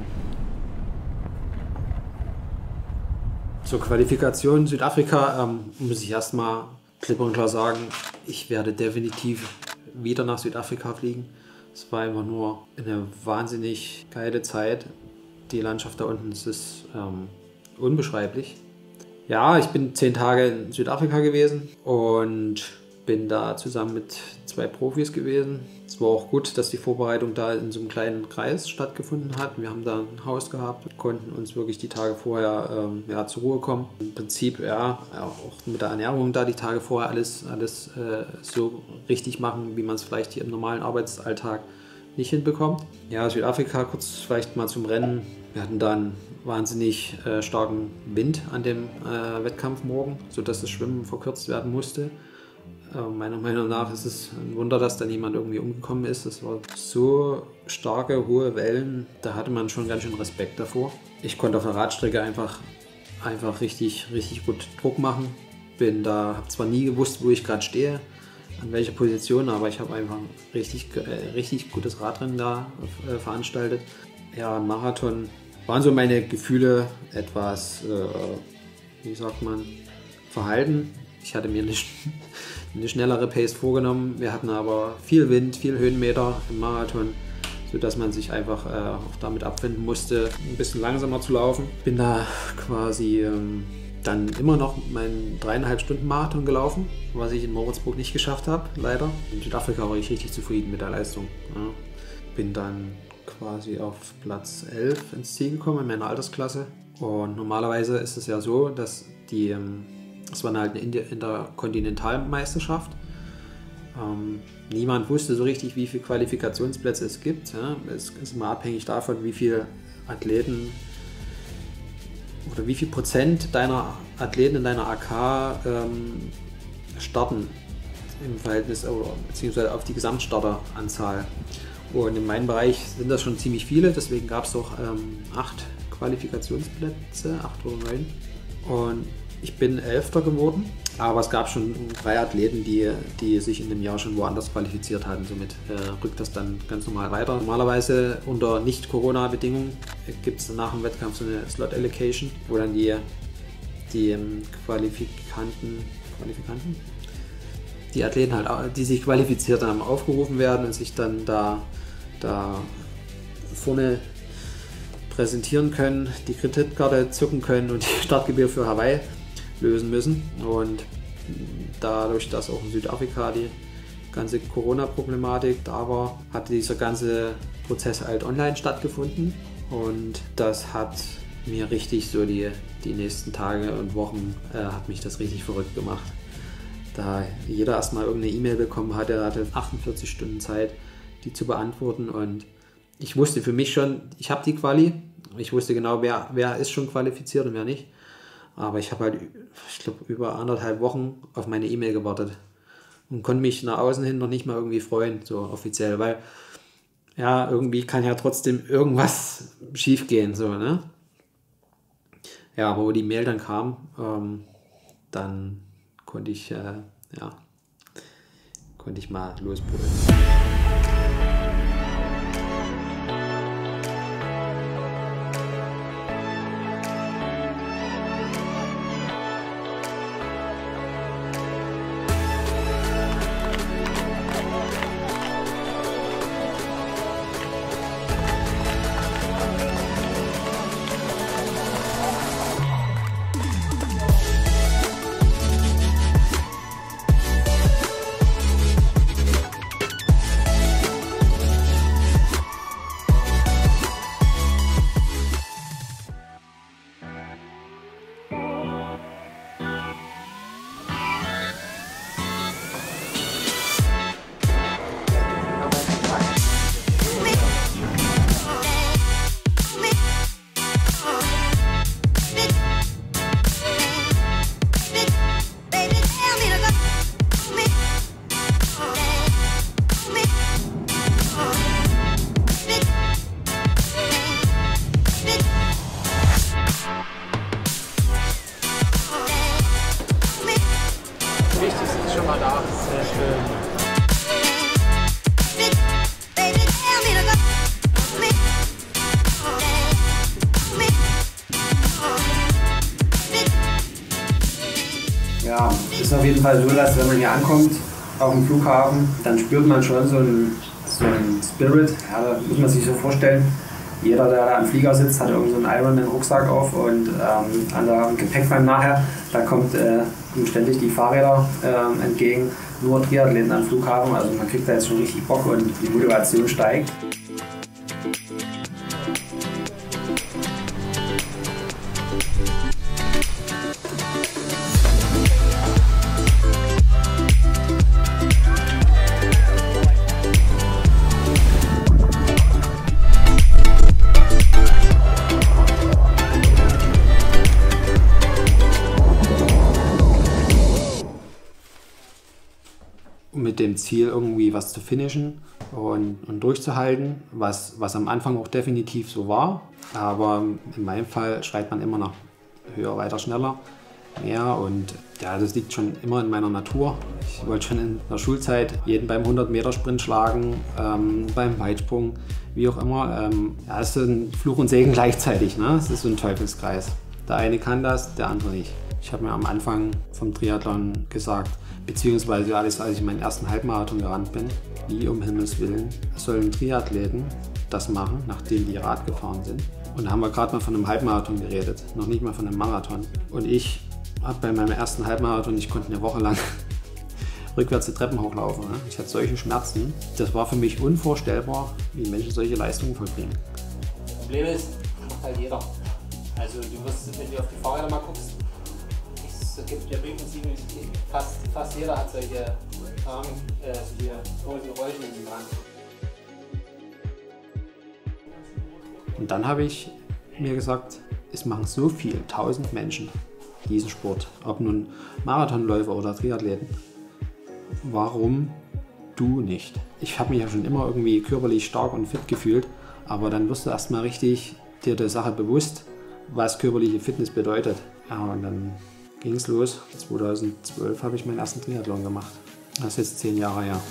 Zur Qualifikation Südafrika muss ich erstmal klipp und klar sagen, ich werde definitiv wieder nach Südafrika fliegen. Es war einfach nur eine wahnsinnig geile Zeit. Die Landschaft da unten, es ist unbeschreiblich. Ja, ich bin 10 Tage in Südafrika gewesen und bin da zusammen mit 2 Profis gewesen. Es war auch gut, dass die Vorbereitung da in so einem kleinen Kreis stattgefunden hat. Wir haben da ein Haus gehabt, konnten uns wirklich die Tage vorher zur Ruhe kommen. Im Prinzip auch mit der Ernährung da die Tage vorher alles so richtig machen, wie man es vielleicht hier im normalen Arbeitsalltag nicht hinbekommt. Ja, Südafrika, kurz vielleicht mal zum Rennen. Wir hatten da einen wahnsinnig starken Wind an dem Wettkampf morgen, sodass das Schwimmen verkürzt werden musste. Meiner Meinung nach ist es ein Wunder, dass da niemand irgendwie umgekommen ist. Es war so starke, hohe Wellen, da hatte man schon ganz schön Respekt davor. Ich konnte auf der Radstrecke einfach richtig gut Druck machen. Habe zwar nie gewusst, wo ich gerade stehe, an welcher Position, aber ich habe einfach ein richtig gutes Radrennen da veranstaltet. Ja, im Marathon waren so meine Gefühle etwas, verhalten. Ich hatte mir eine schnellere Pace vorgenommen. Wir hatten aber viel Wind, viel Höhenmeter im Marathon, sodass man sich einfach auch damit abfinden musste, ein bisschen langsamer zu laufen. Bin da quasi dann immer noch meinen 3,5 Stunden Marathon gelaufen, was ich in Moritzburg nicht geschafft habe, leider. In Südafrika war ich richtig zufrieden mit der Leistung. Ja. Bin dann quasi auf Platz 11 ins Ziel gekommen in meiner Altersklasse. Und normalerweise ist es ja so, dass es war halt eine Interkontinentalmeisterschaft. Niemand wusste so richtig, wie viele Qualifikationsplätze es gibt. Ja. Es ist immer abhängig davon, wie viele Athleten oder wie viel Prozent deiner Athleten in deiner AK starten im Verhältnis beziehungsweise auf die Gesamtstarteranzahl. Und in meinem Bereich sind das schon ziemlich viele, deswegen gab es auch 8 Qualifikationsplätze, 8 oder 9. Und ich bin 11. geworden, aber es gab schon 3 Athleten, die sich in dem Jahr schon woanders qualifiziert hatten. Somit rückt das dann ganz normal weiter. Normalerweise unter Nicht-Corona-Bedingungen gibt es nach dem Wettkampf so eine Slot-Allocation, wo dann die Athleten halt, die sich qualifiziert haben, aufgerufen werden und sich dann da vorne präsentieren können, die Kreditkarte zucken können und die Startgebühr für Hawaii lösen müssen. Und dadurch, dass auch in Südafrika die ganze Corona-Problematik da war, hat dieser ganze Prozess halt online stattgefunden. Und das hat mir richtig so die nächsten Tage und Wochen hat mich das richtig verrückt gemacht. Da jeder erstmal irgendeine E-Mail bekommen hatte, er hatte 48 Stunden Zeit, die zu beantworten. Und ich wusste für mich schon, ich habe die Quali. Ich wusste genau, wer ist schon qualifiziert und wer nicht. Aber ich habe halt, ich glaube, über 1,5 Wochen auf meine E-Mail gewartet und konnte mich nach außen hin noch nicht mal irgendwie freuen, so offiziell, weil ja, irgendwie kann ja trotzdem irgendwas schief gehen, so, ne? Ja, aber wo die Mail dann kam, dann konnte ich mal losbuddeln. schön. Ja, ist auf jeden Fall so, dass wenn man hier ankommt auf dem Flughafen, dann spürt man schon so einen Spirit. Ja, da muss man sich so vorstellen, jeder, der da am Flieger sitzt, hat irgend so einen Ironman-Rucksack auf und an der Gepäckband nachher, da kommt ihm ständig die Fahrräder entgegen, nur Triathleten am Flughafen, also man kriegt da jetzt schon richtig Bock und die Motivation steigt. Mit dem Ziel, irgendwie was zu finishen und durchzuhalten, was am Anfang auch definitiv so war. Aber in meinem Fall schreit man immer noch höher, weiter, schneller, mehr. Und ja, das liegt schon immer in meiner Natur. Ich wollte schon in der Schulzeit jeden beim 100-Meter-Sprint schlagen, beim Weitsprung, wie auch immer. Ja, es ist ein Fluch und Segen gleichzeitig. Ne? Es ist so ein Teufelskreis. Der eine kann das, der andere nicht. Ich habe mir am Anfang vom Triathlon gesagt, beziehungsweise alles, als ich meinen ersten Halbmarathon gerannt bin, wie um Himmels Willen sollen Triathleten das machen, nachdem die Rad gefahren sind. Und da haben wir gerade mal von einem Halbmarathon geredet, noch nicht mal von einem Marathon. Und ich habe bei meinem ersten Halbmarathon, ich konnte eine Woche lang rückwärts die Treppen hochlaufen. Ne? Ich hatte solche Schmerzen. Das war für mich unvorstellbar, wie Menschen solche Leistungen vollbringen. Das Problem ist, das macht halt jeder. Also du wirst, wenn du auf die Fahrräder mal guckst, es gibt ja Prinzip, fast jeder hat solche großen Rollen in den Rand. Und dann habe ich mir gesagt, es machen so viele, 1000 Menschen diesen Sport, ob nun Marathonläufer oder Triathleten. Warum du nicht? Ich habe mich ja schon immer irgendwie körperlich stark und fit gefühlt, aber dann wirst du erstmal richtig dir der Sache bewusst, was körperliche Fitness bedeutet. Ja, und dann ging es los. 2012 habe ich meinen ersten Triathlon gemacht. Das ist jetzt 10 Jahre her.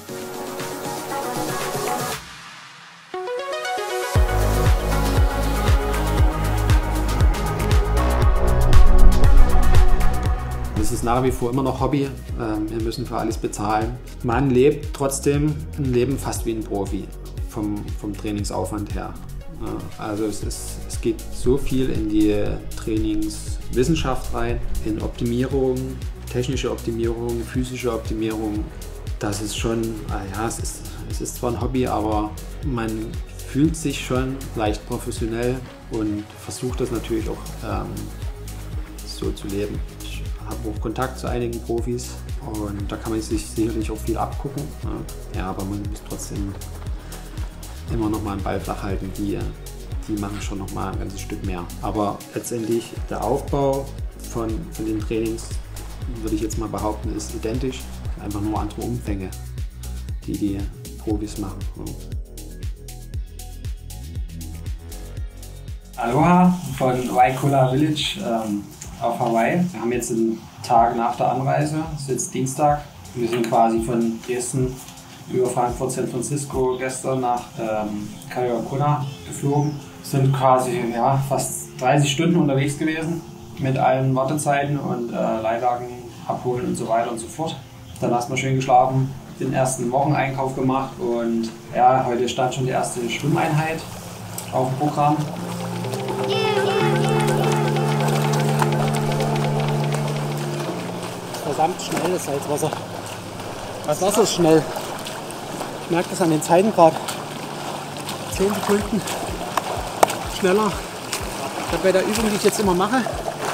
Es ist nach wie vor immer noch Hobby. Wir müssen für alles bezahlen. Man lebt trotzdem ein Leben fast wie ein Profi vom Trainingsaufwand her. Also es geht so viel in die Trainingswissenschaft rein, in Optimierung, technische Optimierung, physische Optimierung. Das ist schon, ja, es ist zwar ein Hobby, aber man fühlt sich schon leicht professionell und versucht das natürlich auch so zu leben. Ich habe auch Kontakt zu einigen Profis und da kann man sich sicherlich auch viel abgucken. Ja, aber man muss trotzdem immer noch mal einen Ball flach halten, die machen schon noch mal ein ganzes Stück mehr. Aber letztendlich der Aufbau von den Trainings, würde ich jetzt mal behaupten, ist identisch, einfach nur andere Umfänge, die Profis machen. Aloha von Waikula Village auf Hawaii. Wir haben jetzt den Tag nach der Anreise, es ist jetzt Dienstag. Wir sind quasi von Dresden über Frankfurt, San Francisco gestern nach Kona geflogen. Sind quasi fast 30 Stunden unterwegs gewesen mit allen Wartezeiten und Leihwagen abholen und so weiter und so fort. Dann erstmal schön geschlafen, den ersten Wocheneinkauf gemacht und ja, heute stand schon die erste Schwimmeinheit auf dem Programm. Verdammt schnell das Salzwasser. Das Wasser ist schnell. Ich merke das an den Zeiten gerade. 10 Sekunden schneller. Bei der Übung, die ich jetzt immer mache,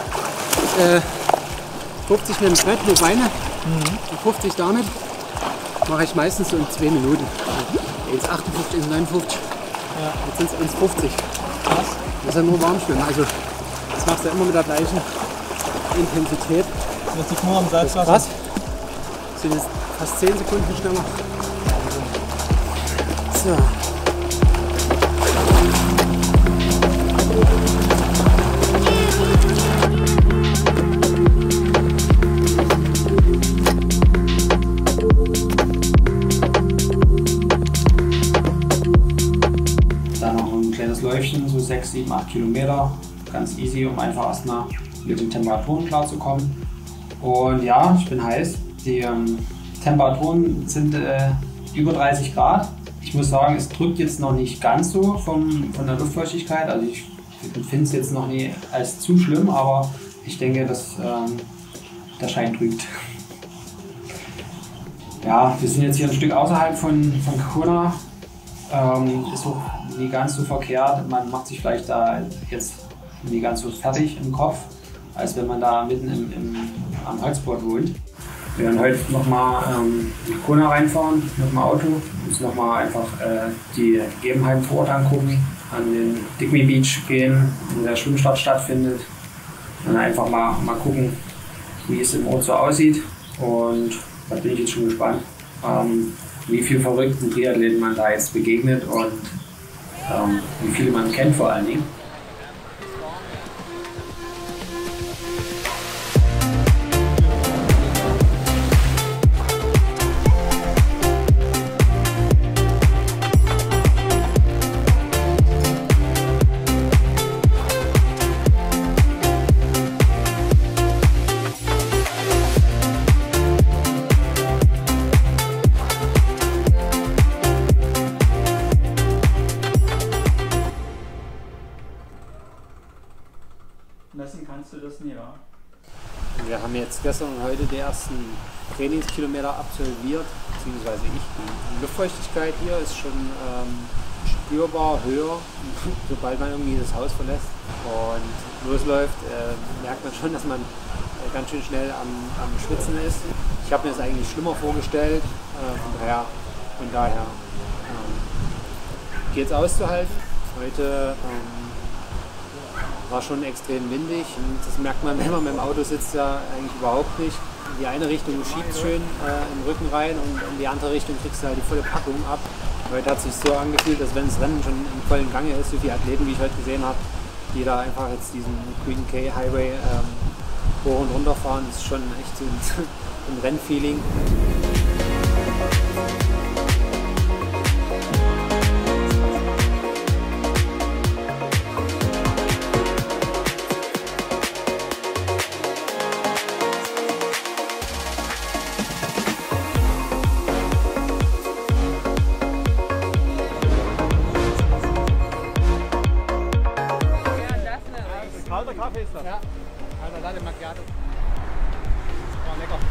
50 mit dem Brett, nur Beine und 50 damit, mache ich meistens so in 2 Minuten. 1,58, 1,59. Ja. Jetzt sind es 1,50. Krass. Das ist ja nur Warmschwimmen. Also das machst du ja immer mit der gleichen Intensität. Das liegt nur am Salzwasser. Krass. Das sind jetzt fast 10 Sekunden schneller. So. 7, 8 Kilometer. Ganz easy, um einfach erstmal mit den Temperaturen klarzukommen. Und ja, ich bin heiß. Die Temperaturen sind über 30 Grad. Ich muss sagen, es drückt jetzt noch nicht ganz so von der Luftfeuchtigkeit. Also ich finde es jetzt noch nie als zu schlimm, aber ich denke, dass der Schein trügt. Ja, wir sind jetzt hier ein Stück außerhalb von Kahuna. Ist auch nie ganz so verkehrt. Man macht sich vielleicht da jetzt nie ganz so fertig im Kopf, als wenn man da mitten am Hotspot wohnt. Wir werden heute nochmal in Kahuna reinfahren mit dem Auto. Uns nochmal einfach die Gegebenheiten vor Ort angucken, an den Digby Beach gehen, wo der Schwimmstart stattfindet. Und einfach mal gucken, wie es im Ort so aussieht. Und da bin ich jetzt schon gespannt, wie viel verrückten Triathleten man da jetzt begegnet und wie viele man kennt vor allen Dingen. Messen kannst du das nie, ja? Wir haben jetzt gestern und heute die ersten Trainingskilometer absolviert, beziehungsweise ich. Die Luftfeuchtigkeit hier ist schon spürbar höher, sobald man irgendwie das Haus verlässt und losläuft, merkt man schon, dass man ganz schön schnell am Schwitzen ist. Ich habe mir das eigentlich schlimmer vorgestellt, von daher geht es auszuhalten. Heute war schon extrem windig und das merkt man, wenn man mit dem Auto sitzt, ja eigentlich überhaupt nicht. In die eine Richtung schiebt es schön in den Rücken rein und in die andere Richtung kriegst du halt die volle Packung ab. Heute hat es sich so angefühlt, dass wenn das Rennen schon im vollen Gange ist, so viele Athleten, wie ich heute gesehen habe, die da einfach jetzt diesen Green K Highway hoch und runter fahren, das ist schon echt so ein Rennfeeling. Kalter Kaffee ist das? Ja, kalter Latte Macchiato. War lecker.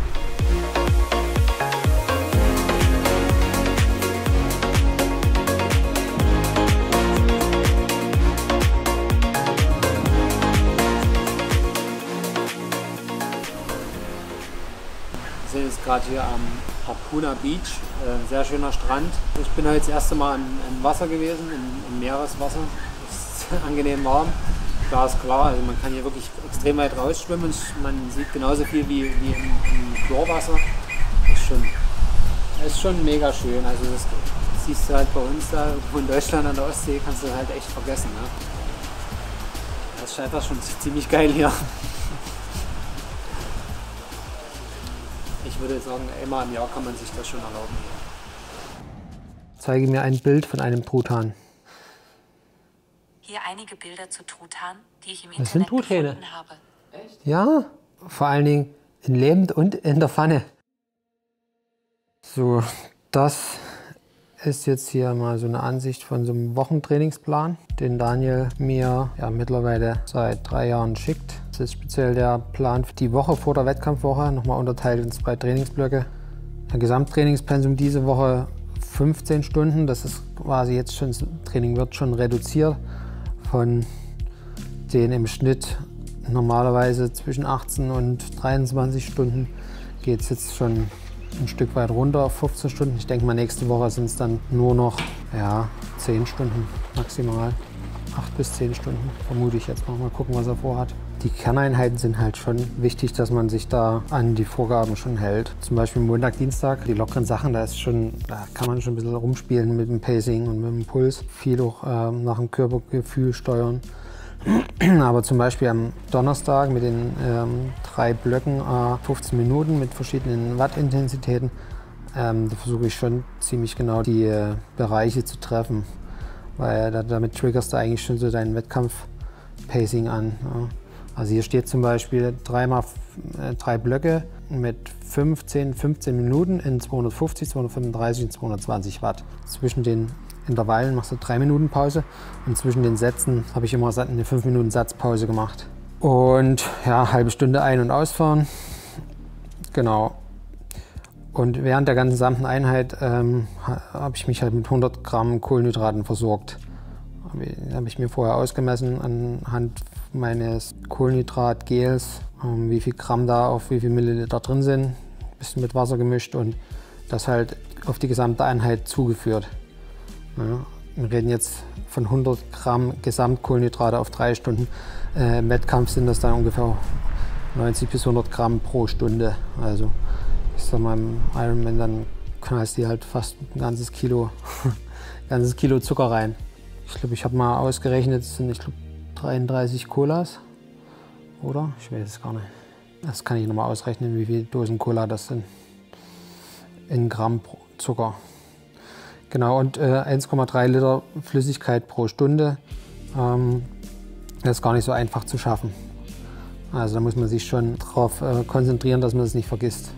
Wir sind jetzt gerade hier am Kahuna Beach, sehr schöner Strand. Ich bin heute das erste Mal im Wasser gewesen, im Meereswasser. Es ist angenehm warm. Klar ist klar, also man kann hier wirklich extrem weit rausschwimmen und man sieht genauso viel wie im Chlorwasser. Ist schon mega schön. Also das siehst du halt bei uns da in Deutschland an der Ostsee, kannst du halt echt vergessen. Ne? Das ist einfach schon ziemlich geil hier. Ich würde sagen, einmal im Jahr kann man sich das schon erlauben. Zeige mir ein Bild von einem Truthahn. Hier einige Bilder zu Truthahn, die ich im Internet gefunden habe. Echt? Ja, vor allen Dingen in lebend und in der Pfanne. So, das ist jetzt hier mal so eine Ansicht von so einem Wochentrainingsplan, den Daniel mir ja mittlerweile seit 3 Jahren schickt. Das ist speziell der Plan für die Woche vor der Wettkampfwoche, nochmal unterteilt in 2 Trainingsblöcke. Der Gesamttrainingspensum diese Woche 15 Stunden, das ist quasi jetzt schon, das Training wird schon reduziert. Von den im Schnitt normalerweise zwischen 18 und 23 Stunden geht es jetzt schon ein Stück weit runter auf 15 Stunden. Ich denke mal, nächste Woche sind es dann nur noch 10 Stunden maximal. 8 bis 10 Stunden vermute ich jetzt mal. Mal gucken, was er vorhat. Die Kerneinheiten sind halt schon wichtig, dass man sich da an die Vorgaben schon hält. Zum Beispiel Montag, Dienstag, die lockeren Sachen, da kann man schon ein bisschen rumspielen mit dem Pacing und mit dem Puls. Viel auch nach dem Körpergefühl steuern. Aber zum Beispiel am Donnerstag mit den 3 Blöcken 15 Minuten mit verschiedenen Wattintensitäten, da versuche ich schon ziemlich genau die Bereiche zu treffen, weil damit triggerst du eigentlich schon so dein Wettkampf-Pacing an. Ja. Also hier steht zum Beispiel 3x3 Blöcke mit 15 Minuten in 250, 235 und 220 Watt. Zwischen den Intervallen machst du 3 Minuten Pause und zwischen den Sätzen habe ich immer eine 5 Minuten Satzpause gemacht. Und ja, halbe Stunde ein- und ausfahren. Genau. Und während der ganzen gesamten Einheit habe ich mich halt mit 100 Gramm Kohlenhydraten versorgt. Habe ich mir vorher ausgemessen anhand meines Kohlenhydratgels, wie viel Gramm da auf wie viel Milliliter drin sind, ein bisschen mit Wasser gemischt und das halt auf die gesamte Einheit zugeführt. Ja, wir reden jetzt von 100 Gramm Gesamtkohlenhydrate auf 3 Stunden. Im Wettkampf sind das dann ungefähr 90 bis 100 Gramm pro Stunde. Also ich sag mal, im Ironman dann knallst du halt fast ein ganzes Kilo Zucker rein. Ich glaube, ich habe mal ausgerechnet, es sind 33 Colas, oder? Ich weiß es gar nicht. Das kann ich nochmal ausrechnen, wie viele Dosen Cola das sind in Gramm Zucker. Genau, und 1,3 Liter Flüssigkeit pro Stunde. Das ist gar nicht so einfach zu schaffen. Also da muss man sich schon darauf konzentrieren, dass man das nicht vergisst.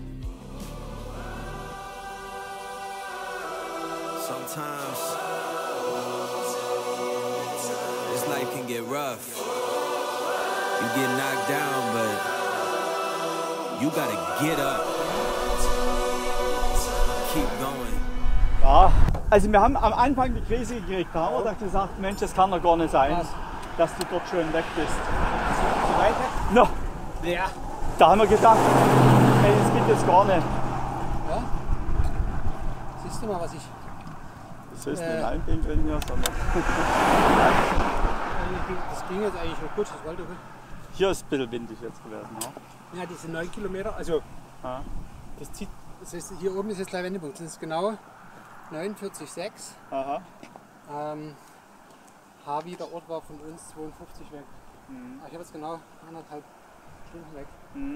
Ja, also wir haben am Anfang die Krise gekriegt, da haben wir gesagt, Mensch, das kann doch gar nicht sein, dass du dort schön weg bist. So weit weg? No. Ja. Da haben wir gedacht, ey, das geht jetzt gar nicht. Ja? Siehst du mal, was ich... Das ist nicht ein Pinkeln hier, sondern... Das ging jetzt eigentlich noch gut, das wollte gut. Hier ist ein bisschen windig jetzt gewesen. Ja, diese 9 Kilometer, also das zieht, das heißt, hier oben ist jetzt der Wendepunkt, das ist genau 49,6. Aha. Harvey, der Ort war von uns 52 weg. Ich habe jetzt genau 1,5 Stunden weg.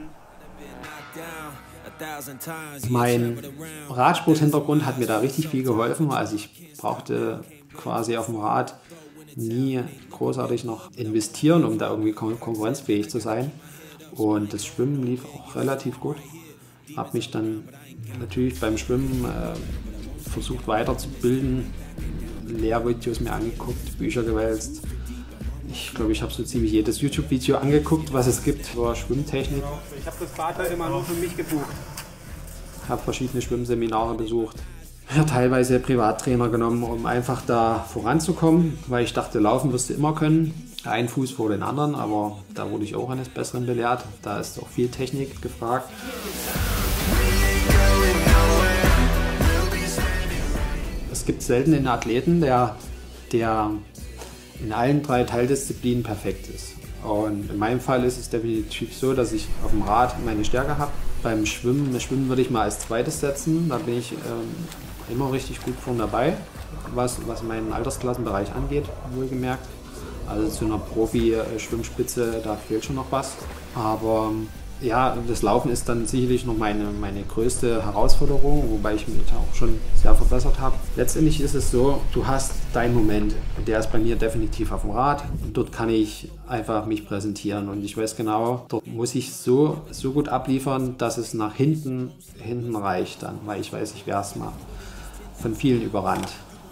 Mein Radsport-Hintergrund hat mir da richtig viel geholfen. Also ich brauchte quasi auf dem Rad nie großartig noch investieren, um da irgendwie konkurrenzfähig zu sein. Und das Schwimmen lief auch relativ gut. Habe mich dann natürlich beim Schwimmen versucht weiterzubilden, Lehrvideos mir angeguckt, Bücher gewälzt. Ich glaube, ich habe so ziemlich jedes YouTube-Video angeguckt, was es gibt über Schwimmtechnik. Ich habe das Bad heute mal nur für mich gebucht. Habe verschiedene Schwimmseminare besucht. Ja, teilweise Privattrainer genommen, um einfach da voranzukommen, weil ich dachte, laufen wirst du immer können. Ein Fuß vor den anderen, aber da wurde ich auch eines Besseren belehrt. Da ist auch viel Technik gefragt. Es gibt selten einen Athleten, der in allen 3 Teildisziplinen perfekt ist. Und in meinem Fall ist es definitiv so, dass ich auf dem Rad meine Stärke habe. Beim Schwimmen würde ich mal als zweites setzen. Da bin ich immer richtig gut vorn dabei, was meinen Altersklassenbereich angeht, wohlgemerkt. Also zu einer Profi-Schwimmspitze, da fehlt schon noch was. Aber ja, das Laufen ist dann sicherlich noch meine größte Herausforderung, wobei ich mich auch schon sehr verbessert habe. Letztendlich ist es so, du hast deinen Moment. Der ist bei mir definitiv auf dem Rad. Und dort kann ich einfach mich präsentieren. Und ich weiß genau, dort muss ich so gut abliefern, dass es nach hinten reicht dann. Weil ich weiß, ich werde es mal von vielen überrannt.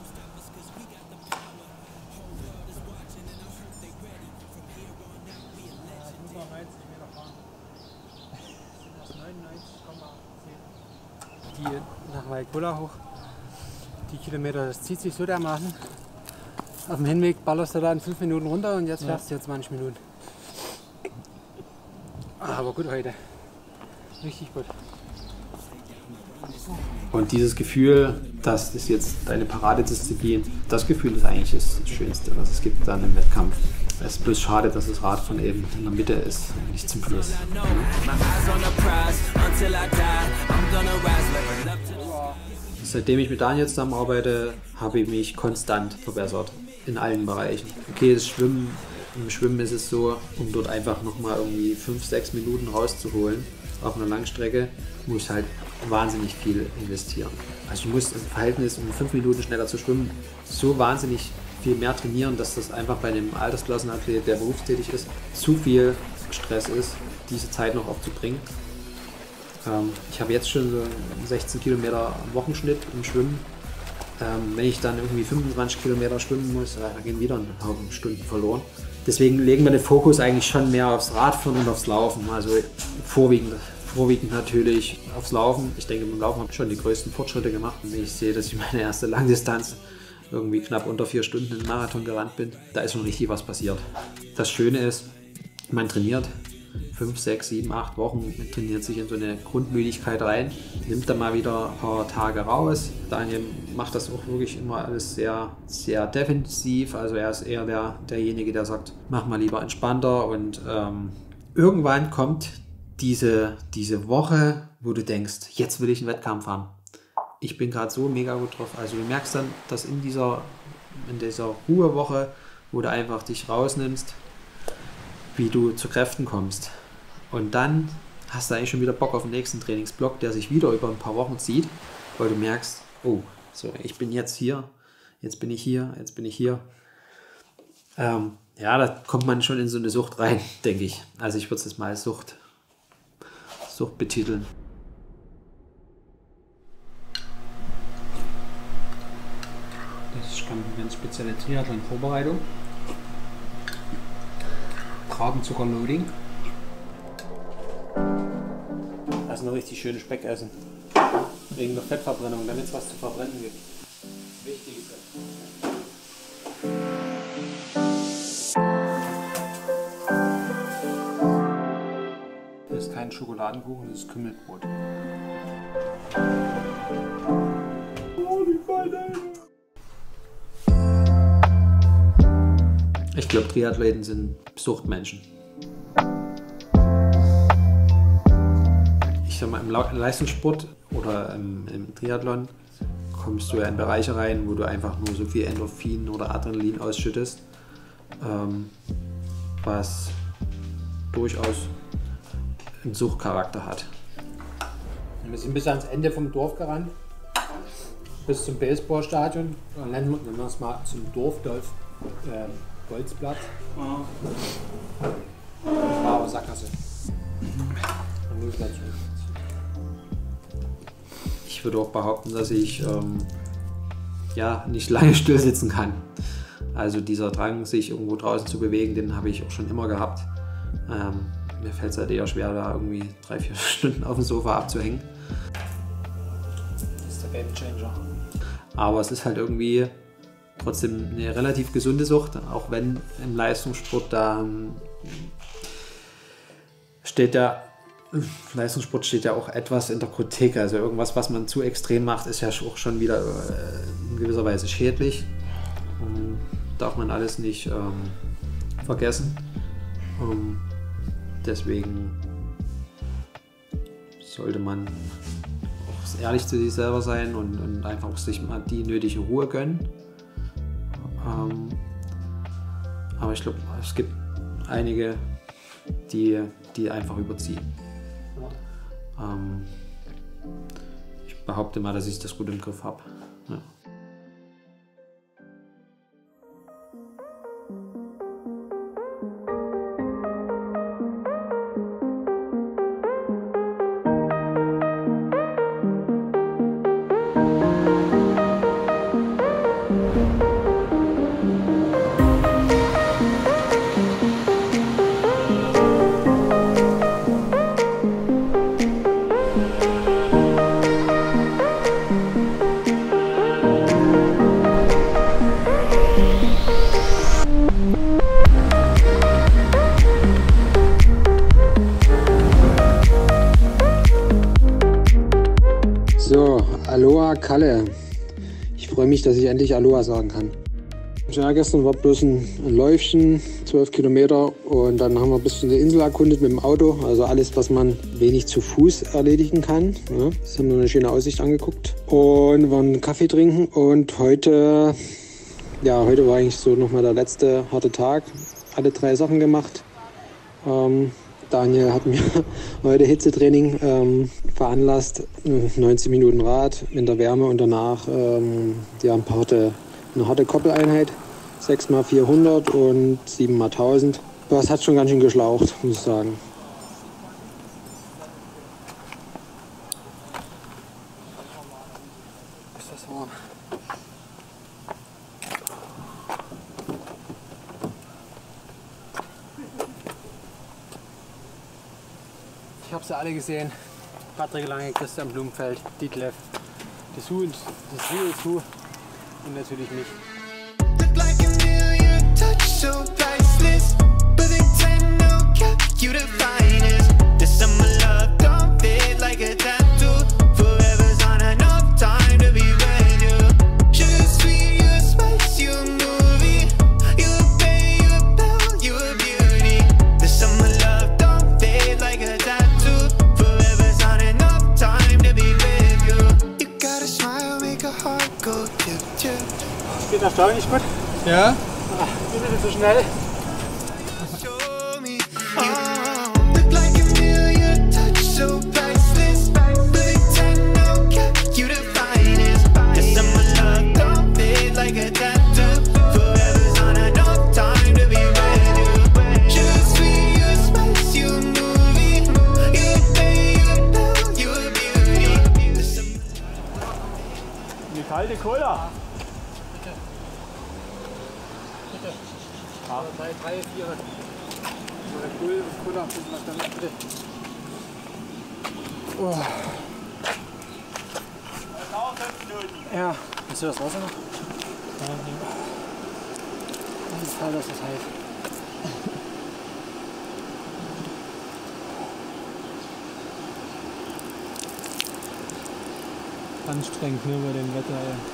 Nach Waikula hoch. Die Kilometer, das zieht sich so dermaßen. Auf dem Hinweg ballerst du da in 5 Minuten runter und jetzt fährst du 20 Minuten. Aber gut heute. Richtig gut. Und dieses Gefühl, das ist jetzt deine Paradedisziplin, das Gefühl ist eigentlich das Schönste, was es gibt dann im Wettkampf. Es ist bloß schade, dass das Rad von eben in der Mitte ist, nicht zum Schluss. Seitdem ich mit Daniel zusammenarbeite, habe ich mich konstant verbessert. In allen Bereichen. Okay, im Schwimmen ist es so, um dort einfach nochmal irgendwie 5-6 Minuten rauszuholen auf einer Langstrecke, muss ich halt wahnsinnig viel investieren. Also ich muss im Verhältnis, um 5 Minuten schneller zu schwimmen, so wahnsinnig viel mehr trainieren, dass das einfach bei einem Altersklassenathlet, der berufstätig ist, zu viel Stress ist, diese Zeit noch aufzubringen. Ich habe jetzt schon so einen 16 Kilometer Wochenschnitt im Schwimmen. Wenn ich dann irgendwie 25 Kilometer schwimmen muss, da gehen wieder ein paar Stunden verloren. Deswegen legen wir den Fokus eigentlich schon mehr aufs Radfahren und aufs Laufen. Also vorwiegend natürlich aufs Laufen. Ich denke, beim Laufen habe ich schon die größten Fortschritte gemacht. Und wenn ich sehe, dass ich meine erste Langdistanz irgendwie knapp unter 4 Stunden im Marathon gerannt bin, da ist schon richtig was passiert. Das Schöne ist, man trainiert 5, 6, 7, 8 Wochen, trainiert sich in so eine Grundmüdigkeit rein, nimmt dann mal wieder ein paar Tage raus. Daniel macht das auch wirklich immer alles sehr, sehr defensiv. Also er ist eher derjenige, der sagt, mach mal lieber entspannter. Und irgendwann kommt diese Woche, wo du denkst, jetzt will ich einen Wettkampf haben. Ich bin gerade so mega gut drauf. Also du merkst dann, dass in dieser Ruhewoche, wo du einfach dich rausnimmst, wie du zu Kräften kommst. Und dann hast du eigentlich schon wieder Bock auf den nächsten Trainingsblock, der sich wieder über ein paar Wochen zieht, weil du merkst, oh, so, ich bin jetzt hier, jetzt bin ich hier, jetzt bin ich hier. Ja, da kommt man schon in so eine Sucht rein, denke ich. Also ich würde es jetzt mal als Sucht betiteln. Das ist eine ganz spezielle Triathlon-Vorbereitung. Traubenzucker-Loading. Das ist eine richtig schöne Speck essen. Wegen der Fettverbrennung, damit es was zu verbrennen gibt. Wichtig ist das ist kein Schokoladenkuchen, das ist Kümmelbrot. Oh, die Feine! Ich glaube, Triathleten sind Suchtmenschen. Ich sag mal, im Leistungssport oder im Triathlon kommst du ja in Bereiche rein, wo du einfach nur so viel Endorphin oder Adrenalin ausschüttest, was durchaus einen Suchtcharakter hat. Wir sind bis ans Ende vom Dorf gerannt, bis zum Baseballstadion. Dann nennen wir es mal zum Dorfdolf. Golzplatz. Das war aber Sackgasse. Ich würde auch behaupten, dass ich nicht lange still sitzen kann. Also dieser Drang, sich irgendwo draußen zu bewegen, den habe ich auch schon immer gehabt. Mir fällt es halt eher schwer, da irgendwie 3-4 Stunden auf dem Sofa abzuhängen. Das ist der Gamechanger. Aber es ist halt irgendwie trotzdem eine relativ gesunde Sucht, auch wenn im Leistungssport Leistungssport steht ja auch etwas in der Kritik. Also irgendwas, was man zu extrem macht, ist ja auch schon wieder in gewisser Weise schädlich. Darf man alles nicht vergessen. Deswegen sollte man auch ehrlich zu sich selber sein und einfach auch sich mal die nötige Ruhe gönnen. Aber ich glaube, es gibt einige, die einfach überziehen. Ich behaupte mal, dass ich das gut im Griff habe. Ja. So, Aloha Kalle. Ich freue mich, dass ich endlich Aloha sagen kann. Ja, gestern war bloß ein Läufchen, 12 Kilometer, und dann haben wir ein bisschen die Insel erkundet mit dem Auto. Also alles, was man wenig zu Fuß erledigen kann. Ja, das haben wir eine schöne Aussicht angeguckt und waren einen Kaffee trinken. Und heute war eigentlich so nochmal der letzte harte Tag. Alle 3 Sachen gemacht. Daniel hat mir heute Hitzetraining veranlasst, 90 Minuten Rad in der Wärme und danach eine harte Koppeleinheit. 6x400 und 7x1000. Das hat schon ganz schön geschlaucht, muss ich sagen. Ist das warm? Ich habe sie alle gesehen. Patrick Lange, Christian Blumenfeld, Ditlev, Dessous und natürlich mich. Geht erstaunlich gut. Ja? Ein bisschen zu schnell. Eine kalte Cola. Ja, 3, 4. Cola, was damit bitte. Oh. Ja, willst du das Wasser noch? Ja. Das ist kalt, das ist heiß. Anstrengend, ne, bei dem Wetter, ey.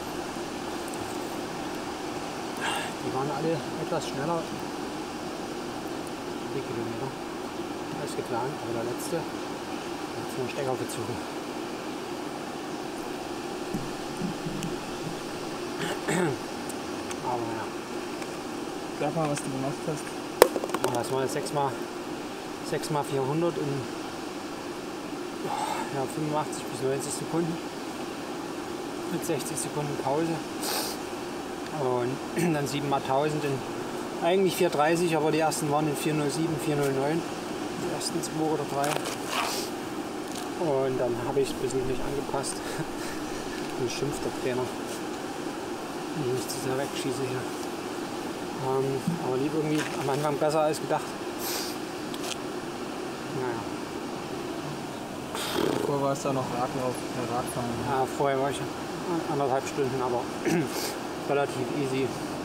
Die waren alle etwas schneller, die Kilometer, als geplant, aber der letzte hat nur Stecker gezogen. Aber ja. Sag mal, was du gemacht hast. Das waren 6x400 in ja, 85 bis 90 Sekunden mit 60 Sekunden Pause. Und dann 7x1000 in eigentlich 4:30, aber die ersten waren in 4:07, 4:09. Die ersten 2 oder 3. Und dann habe ich ein bisschen mich angepasst. Und schimpft der Trainer, wenn ich nicht zu sehr wegschieße hier. Aber lief irgendwie am Anfang besser als gedacht. Naja. Vorher war es da noch Radfahren. Ja, vorher war ich 1,5 Stunden, aber relativ easy.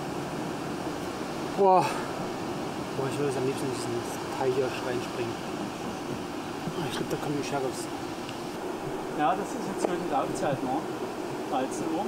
Boah, ich würde es am liebsten in diesen Teich hier reinspringen. Ich glaube, da kommen die Sheriffs. Ja, das ist jetzt heute Laufzeit, ne? 13 Uhr.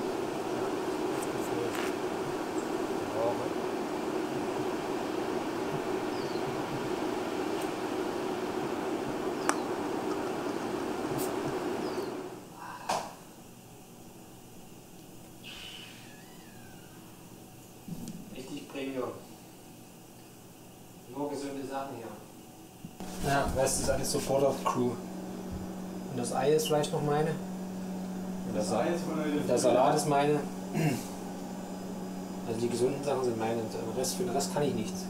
Nur gesunde Sachen hier. Ja, Rest ist alles Supporter-Crew. Und das Ei ist vielleicht noch meine. Und das Ei ist meine. Der Salat ist meine. Also die gesunden Sachen sind meine. Und für den Rest kann ich nichts.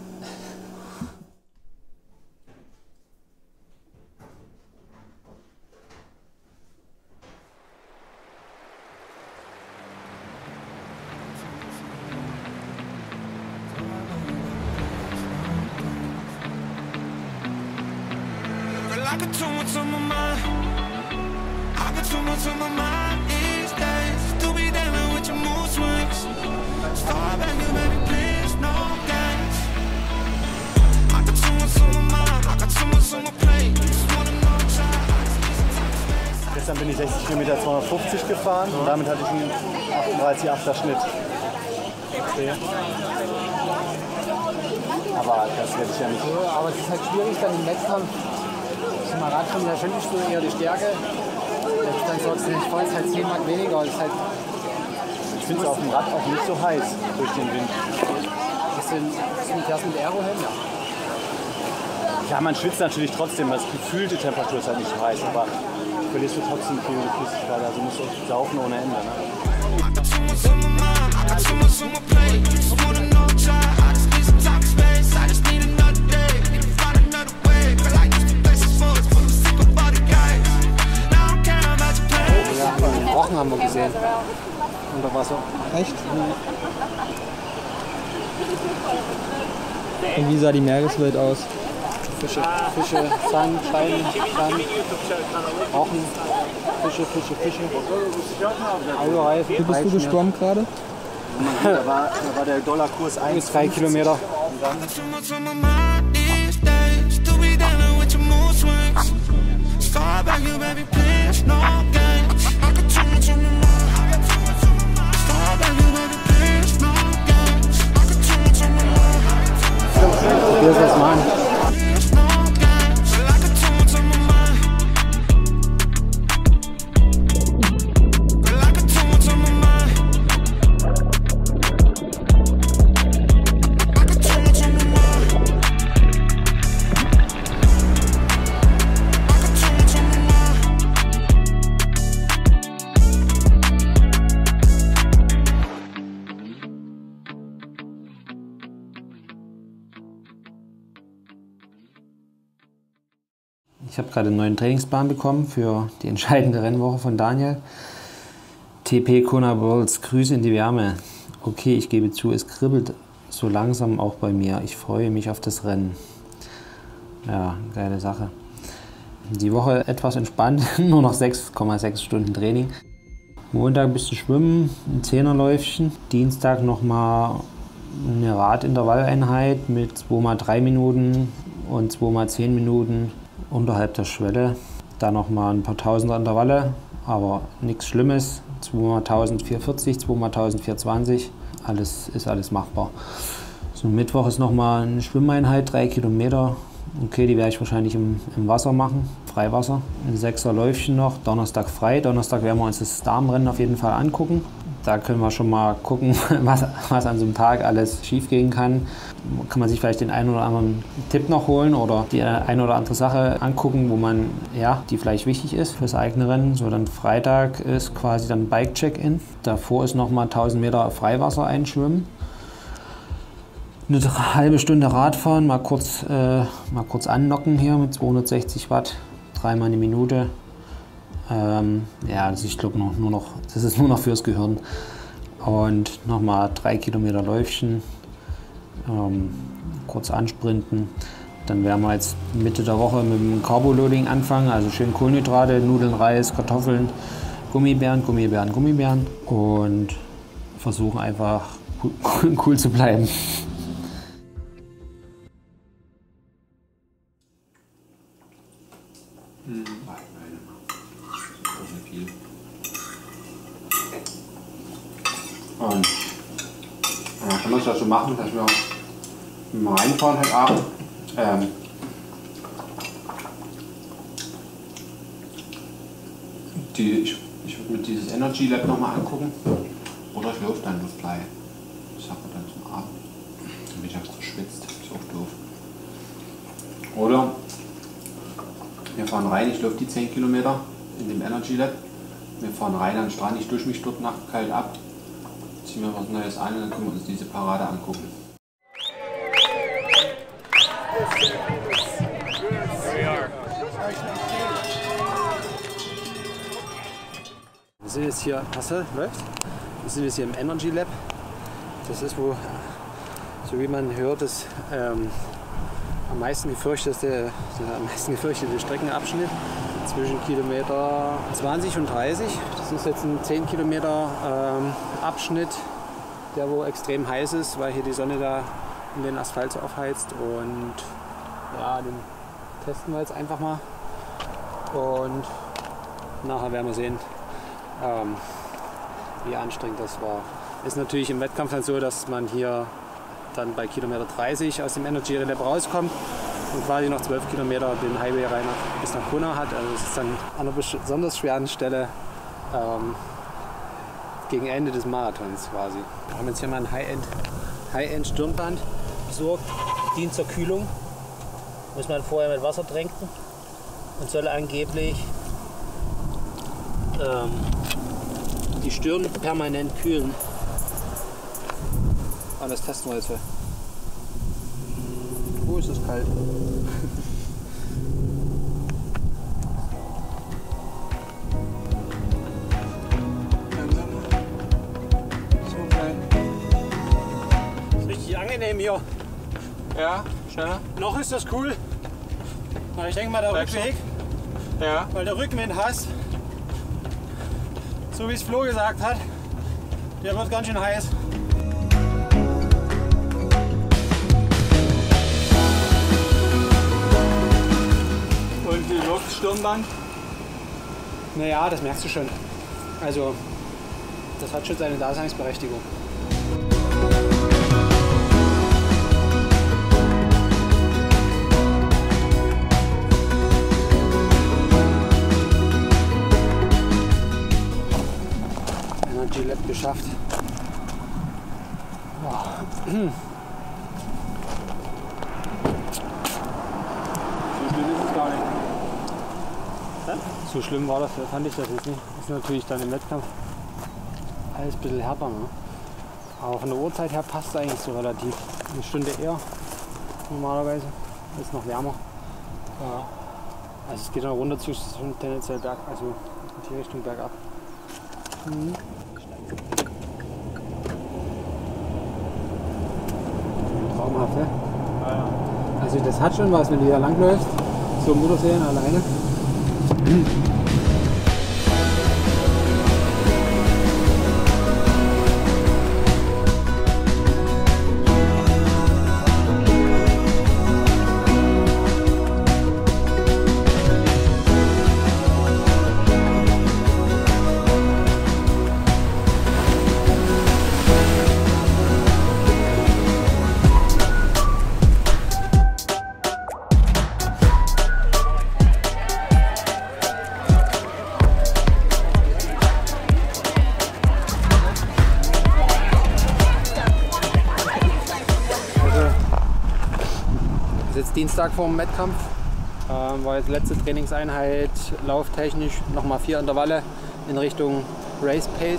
I got too much on my mind. I got too much on my mind these days. To be damn with your mood swings. Start back, baby, please, no games. I got too much on my mind. I got too much on my plate. Just wanna know Gestern bin ich 60 Kilometer 250 gefahren und damit hatte ich einen 38,8er Schnitt. Okay. Aber das werde ich ja nicht. Ja, aber es ist halt schwierig dann im Wettkampf. Zum Radfahren ist ja schon nicht so eher die Stärke. Jetzt dann sagst du, ich fahre jetzt halt 10 Mark weniger. Das ist halt ich finde es auf dem Rad auch nicht so heiß durch den Wind. Fährst mit Aerohelm? Ja. Ja, man schwitzt natürlich trotzdem. Das gefühlte Temperatur ist halt nicht so heiß, aber verlierst du trotzdem viel Flüssigkeit. Also musst du saufen ohne Ende. Ne? much on my mind. I got too much on my plate. You just want another try. I just need some talking space. I just need another day. Need to find another way. Girl, I used to play some sports, but I'm sick of all the guys. Now I'm caring about your plans. Ja, Rochen haben wir gesehen. Unter Wasser. Echt? Und wie sah die Meereswelt aus? Fische, Sand, Steine, Sand, Rochen, Fische. Wie bist du geschwommen gerade? Da war der Dollarkurs 3 Kilometer. Hier ist das Mann. Ich habe gerade einen neuen Trainingsplan bekommen für die entscheidende Rennwoche von Daniel. TP Kona Worlds, Grüße in die Wärme. Okay, ich gebe zu, es kribbelt so langsam auch bei mir. Ich freue mich auf das Rennen. Ja, geile Sache. Die Woche etwas entspannt, nur noch 6,6 Stunden Training. Montag bist du schwimmen, ein 10er-Läufchen. Dienstag nochmal eine Radintervalleinheit mit 2x3 Minuten und 2x10 Minuten. Unterhalb der Schwelle, dann nochmal ein paar Tausender Intervalle, aber nichts Schlimmes. 2x1000 440, 2x1000 420, ist alles machbar. So, Mittwoch ist nochmal eine Schwimmeinheit, 3 Kilometer. Okay, die werde ich wahrscheinlich im Wasser machen, Freiwasser. Ein 6er Läufchen noch, Donnerstag frei. Donnerstag werden wir uns das Damenrennen auf jeden Fall angucken. Da können wir schon mal gucken, was an so einem Tag alles schief gehen kann. Kann man sich vielleicht den einen oder anderen Tipp noch holen oder die eine oder andere Sache angucken, wo man, ja, die vielleicht wichtig ist fürs eigene Rennen. So, dann Freitag ist quasi dann Bike-Check-In. Davor ist nochmal 1000 Meter Freiwasser einschwimmen. Eine halbe Stunde Radfahren, mal kurz annocken hier mit 260 Watt, 3-mal eine Minute. Ja, also ich glaube das ist nur noch fürs Gehirn. Und nochmal 3 Kilometer Läufchen, kurz ansprinten. Dann werden wir jetzt Mitte der Woche mit dem Carboloading anfangen, also schön Kohlenhydrate, Nudeln, Reis, Kartoffeln, Gummibären und versuchen einfach cool zu bleiben. Und ja, können wir es dazu machen, dass wir mal reinfahren heute Abend. Ich würde mir dieses Energy Lab nochmal angucken. Oder ich laufe dann Luftblei. Das sagt man dann zum Abend. Dann bin ich einfach verschwitzt. Ist auch doof. Oder wir fahren rein, ich laufe die 10 Kilometer in dem Energy Lab. Wir fahren rein an den Strand, ich dusche mich dort kalt ab. Ziehen wir was Neues an und dann können wir uns diese Parade angucken. Wir sind jetzt hier, Marcel, läuft? Wir sind jetzt hier im Energy Lab. Das ist, wo, so wie man hört, das am meisten gefürchtete Streckenabschnitt zwischen Kilometer 20 und 30. Das ist jetzt ein 10 Kilometer Abschnitt, der wo extrem heiß ist, weil hier die Sonne da in den Asphalt so aufheizt. Und ja, den testen wir jetzt einfach mal. Und nachher werden wir sehen, wie anstrengend das war. Ist natürlich im Wettkampf dann so, dass man hier dann bei Kilometer 30 aus dem Energy Lab rauskommt und quasi noch 12 Kilometer den Highway rein bis nach Kona hat. Also es ist dann an einer besonders schweren Stelle gegen Ende des Marathons quasi. Wir haben jetzt hier mal ein High-End Stirnband besorgt, dient zur Kühlung. Muss man vorher mit Wasser tränken und soll angeblich die Stirn permanent kühlen. Und das testen wir jetzt. Oh, ist das kalt. Ist richtig angenehm hier. Ja, schneller. Noch ist das cool. Aber ich denke mal, der Rückweg, ja. Weil der Rückenwind hast, so wie es Flo gesagt hat, der wird ganz schön heiß. Und die Luftsturmband? Naja, das merkst du schon. Also, das hat schon seine Daseinsberechtigung. Energy Lab geschafft. Wow. So schlimm war das, fand ich das jetzt nicht. Das ist natürlich dann im Wettkampf alles ein bisschen härter. Ne? Aber von der Uhrzeit her passt es eigentlich so relativ. Eine Stunde eher normalerweise. Ist noch wärmer. Ja. Also es geht dann runter zu tendenziell berg, also in die Richtung bergab. Mhm. Traumhaft, ne? Ja. Also das hat schon was, wenn du hier langläufst. So Mutterseen alleine. Dienstag vor dem Wettkampf war jetzt letzte Trainingseinheit lauftechnisch nochmal 4 Intervalle in Richtung Race Pace.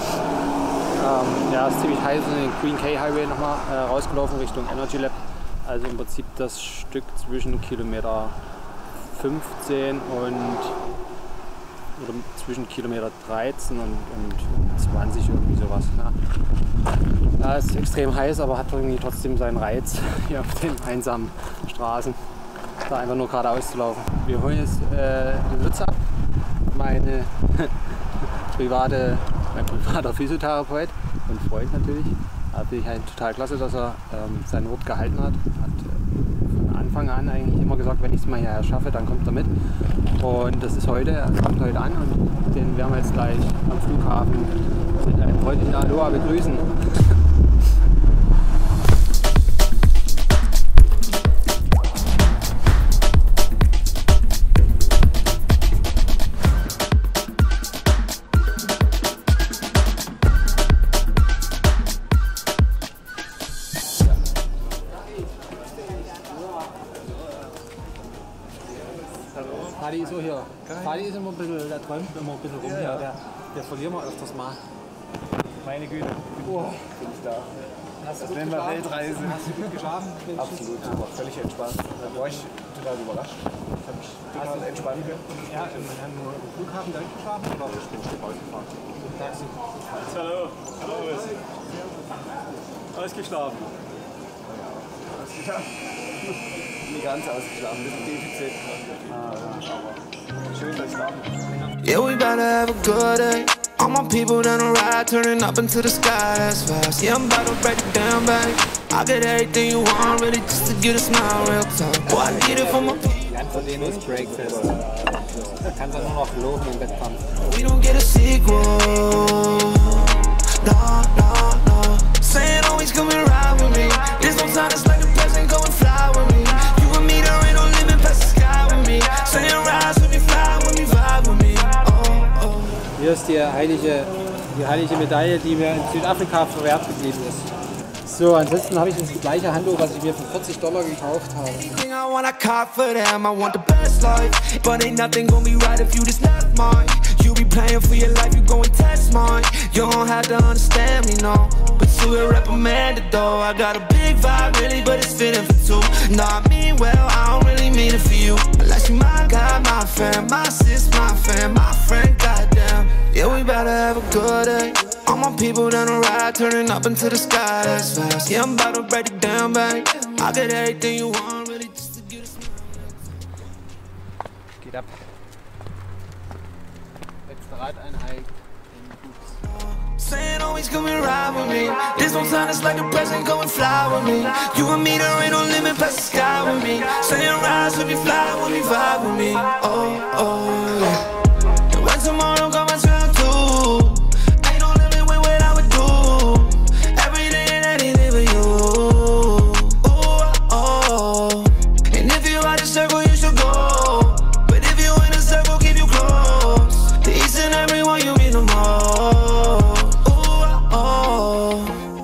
Ja, ist ziemlich heiß, in den Green Cay Highway nochmal rausgelaufen Richtung Energy Lab. Also im Prinzip das Stück zwischen Kilometer 15 und oder zwischen Kilometer 13 und 20 irgendwie sowas. Ja. Ja, ist extrem heiß, aber hat irgendwie trotzdem seinen Reiz hier auf den einsamen Straßen, da einfach nur geradeaus zu laufen. Wir holen jetzt Lutz ab, mein privater Physiotherapeut und Freund natürlich. Da finde ich halt total klasse, dass er sein Wort gehalten hat. Von Anfang an eigentlich immer gesagt, wenn ich es mal hierher schaffe, dann kommt er mit. Und das ist heute, er kommt heute an und den werden wir jetzt gleich am Flughafen mit einem freundlichen Aloha begrüßen. Fadi ist so hier. Fadi ist immer ein bisschen, der träumt immer ein bisschen rum. Ja. Der verlieren wir öfters mal. Meine Güte. Oh. Bin ich da. Hast du das nennen wir Weltreise. Hast du gut geschlafen? Absolut, super. Völlig entspannt. Da war ich total überrascht. Ich habe mich total entspannen können. Ja, im Flughafen direkt geschlafen oder ich bin ein Stück rausgefahren? Taxi. Hallo. Hallo. Ausgeschlafen. Nicht ganz ausgeschlafen, ein bisschen Defizit. Aber schön, dass ich da bin. Yeah, we bout to have a good day. All my people down the ride, turning up into the sky, that's fast. Yeah, I'm about to break it down, baby. I'll get everything you want, really, just to get a smile real time. Boy, I need it for my people. Jan von denen ist Breakfast. Da kann er nur noch loben im Wettkampf. We don't get a sequel. No, no, no. Saying always come and ride with me. There's no time, it's like a present, go and fly with me. You and me, there ain't no limit past the sky with me. Saying rise with me, fly with me, vibe with me. Oh, oh. Hier ist die heilige Medaille, die mir in Südafrika verwehrt geblieben ist. So, ansonsten habe ich das gleiche Handtuch, was ich mir für $40 gekauft habe. You be playing for your life, you go and test mine. You don't have to understand me, no. But you will reprimand it though. I got a big vibe, really, but it's fitting for two. No, I mean well, I don't really mean it for you. Unless you my guy, my friend, my sis, my fan, my friend, goddamn. Yeah, we better have a good day. All my people down the ride, turning up into the sky, that's fast. Yeah, I'm about to break it down, babe. I'll get everything you want, really, just to get a smile. Geht ab. Radeinheit in saying always come and ride with me. There's no time, it's like a present, go and fly with me. You and me, there ain't no limit past the sky with me. Saying rise with me, fly with me, vibe with me. Oh, oh, yeah. And when tomorrow comes around too, ain't no limit with what I would do. Every day and anything for you. Oh, oh. And if you out of circle, you should go. But if you in a circle, keep you close. To each and every one you mean no more. Ooh, oh.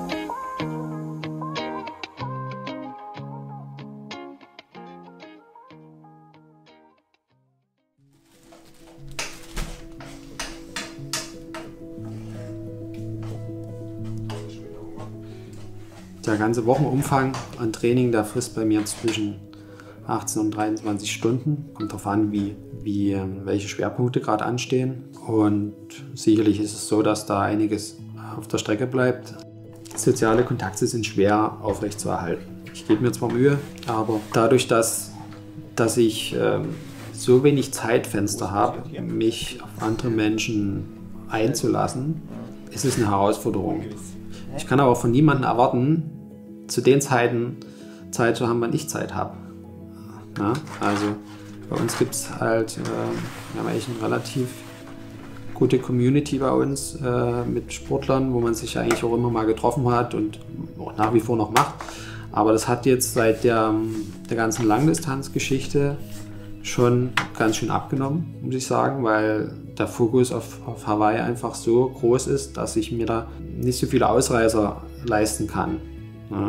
Der ganze Wochenumfang an Training, der frisst bei mir zwischen 18 und 23 Stunden. Kommt darauf an, welche Schwerpunkte gerade anstehen. Und sicherlich ist es so, dass da einiges auf der Strecke bleibt. Soziale Kontakte sind schwer aufrechtzuerhalten. Ich gebe mir zwar Mühe, aber dadurch, dass ich so wenig Zeitfenster habe, mich auf andere Menschen einzulassen, ist es eine Herausforderung. Ich kann aber von niemandem erwarten, zu den Zeiten Zeit zu haben, wann ich Zeit habe. Ja, also bei uns gibt es halt, wir haben eigentlich eine relativ gute Community bei uns mit Sportlern, wo man sich eigentlich auch immer mal getroffen hat und auch nach wie vor noch macht. Aber das hat jetzt seit der ganzen Langdistanzgeschichte schon ganz schön abgenommen, muss ich sagen, weil der Fokus auf Hawaii einfach so groß ist, dass ich mir da nicht so viele Ausreißer leisten kann. Ja.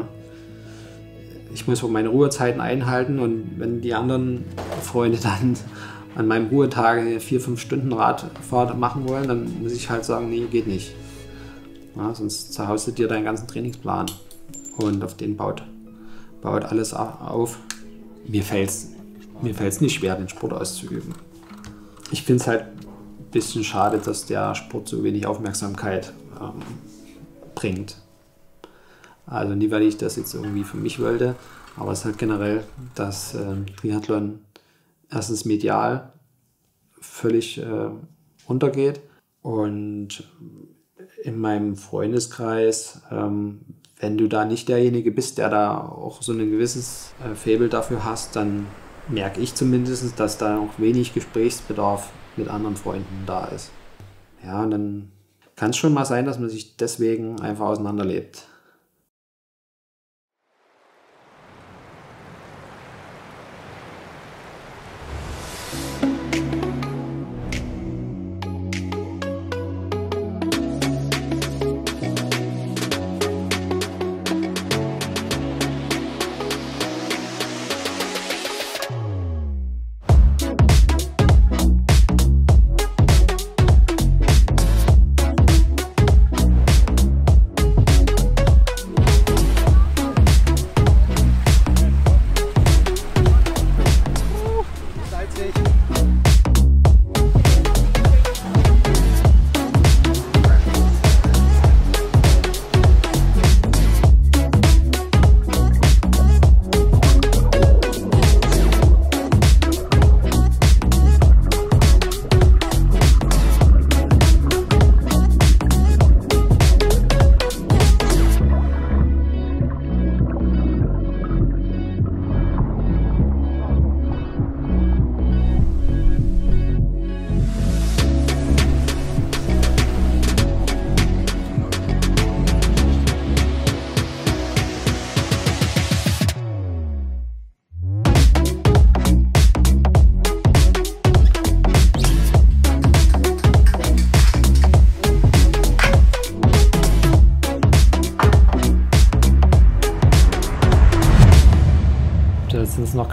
Ich muss auch meine Ruhezeiten einhalten und wenn die anderen Freunde dann an meinem Ruhetag 4-5 Stunden Radfahrt machen wollen, dann muss ich halt sagen, nee, geht nicht. Ja, sonst zerhaust du dir deinen ganzen Trainingsplan und auf den baut alles auf. Mir fällt's nicht schwer, den Sport auszuüben. Ich finde es halt ein bisschen schade, dass der Sport so wenig Aufmerksamkeit bringt. Also nie, weil ich das jetzt irgendwie für mich wollte, aber es ist halt generell, dass Triathlon erstens medial völlig runtergeht und in meinem Freundeskreis, wenn du da nicht derjenige bist, der da auch so ein gewisses Faible dafür hast, dann merke ich zumindest, dass da auch wenig Gesprächsbedarf mit anderen Freunden da ist. Ja, und dann kann es schon mal sein, dass man sich deswegen einfach auseinanderlebt.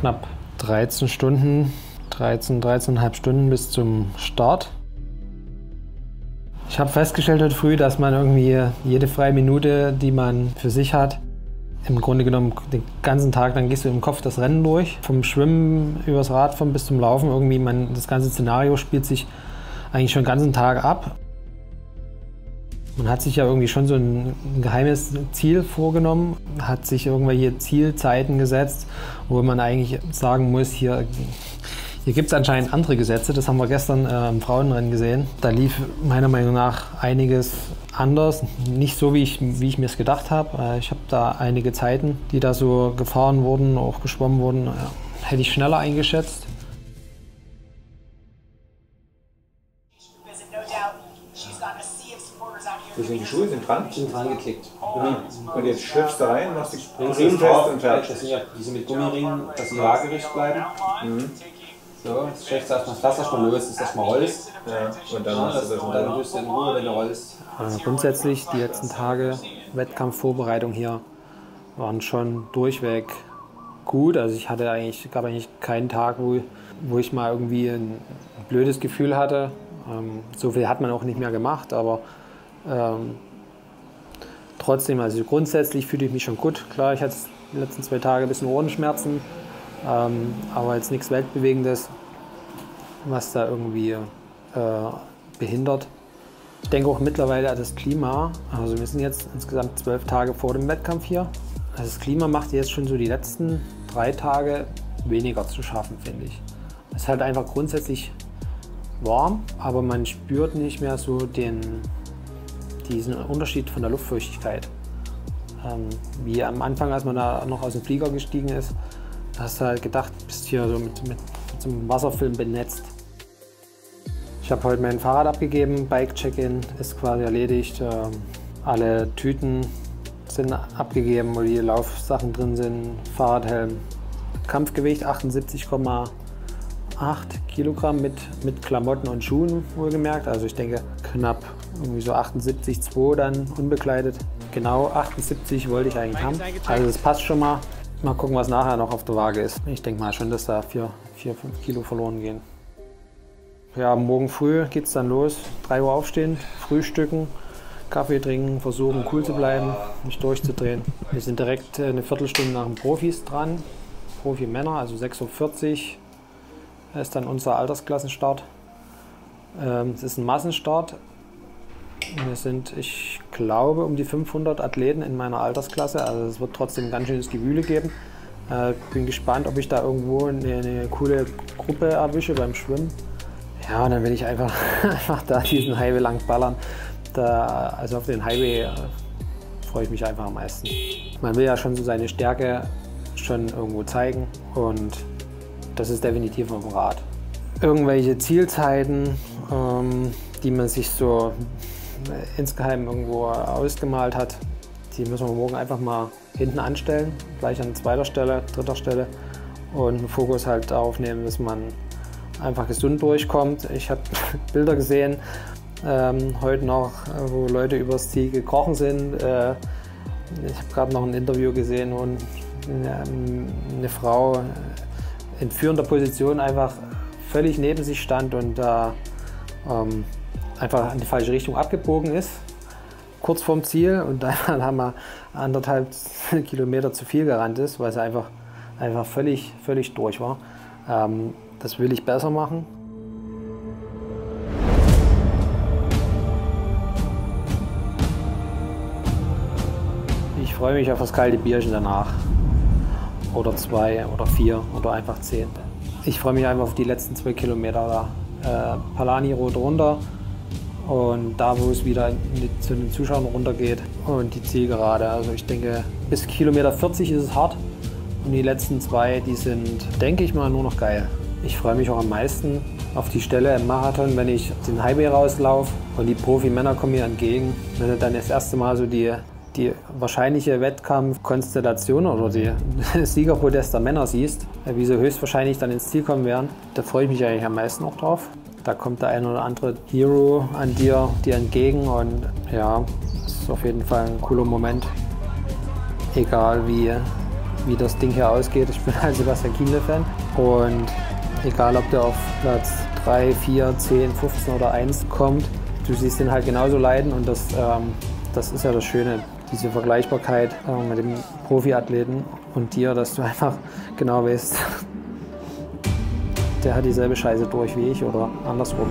knapp 13 Stunden, 13,5 Stunden bis zum Start. Ich habe festgestellt heute früh, dass man irgendwie jede freie Minute, die man für sich hat, im Grunde genommen den ganzen Tag, dann gehst du im Kopf das Rennen durch. Vom Schwimmen übers Radfahren bis zum Laufen, irgendwie das ganze Szenario spielt sich eigentlich schon den ganzen Tag ab. Man hat sich ja irgendwie schon so ein geheimes Ziel vorgenommen, hat sich irgendwelche Zielzeiten gesetzt, wo man eigentlich sagen muss, hier gibt es anscheinend andere Gesetze. Das haben wir gestern im Frauenrennen gesehen. Da lief meiner Meinung nach einiges anders. Nicht so, wie ich mir es gedacht habe. Ich habe da einige Zeiten, die da so gefahren wurden, auch geschwommen wurden, hätte ich schneller eingeschätzt. Die Schuhe sind dran? Die sind dran geklickt. Und jetzt schlüpfst du rein, machst die Riemen fest und fertig. Das sind ja diese mit Gummiringen, dass sie waagerecht bleiben. So, jetzt steckst du erstmal das Pflaster erstmal los, dass das mal rollst. Ja, und dann machst du das und dann tust du in Ruhe, wenn du rollst. Grundsätzlich, die letzten Tage Wettkampfvorbereitung hier waren schon durchweg gut. Also gab eigentlich keinen Tag, wo ich mal irgendwie ein blödes Gefühl hatte. So viel hat man auch nicht mehr gemacht, aber trotzdem, also grundsätzlich fühle ich mich schon gut. Klar, ich hatte die letzten 2 Tage ein bisschen Ohrenschmerzen, aber jetzt nichts Weltbewegendes, was da irgendwie behindert. Ich denke auch mittlerweile an das Klima. Also wir sind jetzt insgesamt 12 Tage vor dem Wettkampf hier. Also das Klima macht jetzt schon so die letzten 3 Tage weniger zu schaffen, finde ich. Es ist halt einfach grundsätzlich warm, aber man spürt nicht mehr so diesen Unterschied von der Luftfeuchtigkeit. Wie am Anfang, als man da noch aus dem Flieger gestiegen ist, hast du halt gedacht, du bist hier so mit so einem Wasserfilm benetzt. Ich habe heute mein Fahrrad abgegeben, Bike-Check-In ist quasi erledigt. Alle Tüten sind abgegeben, wo die Laufsachen drin sind, Fahrradhelm. Kampfgewicht 78,8 Kilogramm mit Klamotten und Schuhen wohlgemerkt. Also ich denke knapp irgendwie so 78,2 dann unbekleidet. Genau 78 wollte ich eigentlich haben. Also das passt schon mal. Mal gucken, was nachher noch auf der Waage ist. Ich denke mal schon, dass da 4, 5 Kilo verloren gehen. Ja, morgen früh geht es dann los. 3 Uhr aufstehen, frühstücken, Kaffee trinken, versuchen cool zu bleiben, nicht durchzudrehen. Wir sind direkt eine Viertelstunde nach den Profis dran. Profi-Männer, also 6:40 Uhr ist dann unser Altersklassenstart. Es ist ein Massenstart. Wir sind, ich glaube, um die 500 Athleten in meiner Altersklasse. Also es wird trotzdem ein ganz schönes Gewühle geben. Bin gespannt, ob ich da irgendwo eine coole Gruppe erwische beim Schwimmen. Ja, und dann will ich einfach da diesen Highway lang ballern. Also auf den Highway freue ich mich einfach am meisten. Man will ja schon so seine Stärke schon irgendwo zeigen und das ist definitiv auf dem Rad. Irgendwelche Zielzeiten, die man sich so insgeheim irgendwo ausgemalt hat, die müssen wir morgen einfach mal hinten anstellen, gleich an 2. Stelle, 3. Stelle und einen Fokus halt darauf nehmen, dass man einfach gesund durchkommt. Ich habe Bilder gesehen, heute noch, wo Leute übers Ziel gekrochen sind. Ich habe gerade noch ein Interview gesehen, wo eine Frau in führender Position einfach völlig neben sich stand und einfach in die falsche Richtung abgebogen ist, kurz vorm Ziel, und dann haben wir 1,5 Kilometer zu viel gerannt ist, weil sie einfach völlig durch war. Das will ich besser machen. Ich freue mich auf das kalte Bierchen danach. Oder 2 oder 4 oder einfach 10. Ich freue mich einfach auf die letzten 2 Kilometer da. Palani Road runter und da, wo es wieder zu den Zuschauern runtergeht und die Zielgerade. Also ich denke, bis Kilometer 40 ist es hart und die letzten 2, die sind, denke ich mal, nur noch geil. Ich freue mich auch am meisten auf die Stelle im Marathon, wenn ich den Highway rauslaufe und die Profi-Männer kommen mir entgegen. Wenn du dann das erste Mal so die wahrscheinliche Wettkampfkonstellation oder die Siegerpodest der Männer siehst, wie sie höchstwahrscheinlich dann ins Ziel kommen werden, da freue ich mich eigentlich am meisten auch drauf. Da kommt der ein oder andere Hero an dir entgegen und ja, das ist auf jeden Fall ein cooler Moment. Egal wie wie das Ding hier ausgeht. Ich bin halt Sebastian Kienle-Fan und egal ob der auf Platz 3, 4, 10, 15 oder 1 kommt, du siehst den halt genauso leiden und das ist ja das Schöne, diese Vergleichbarkeit mit dem Profiathleten und dir, dass du einfach genau weißt, der hat dieselbe Scheiße durch wie ich oder andersrum.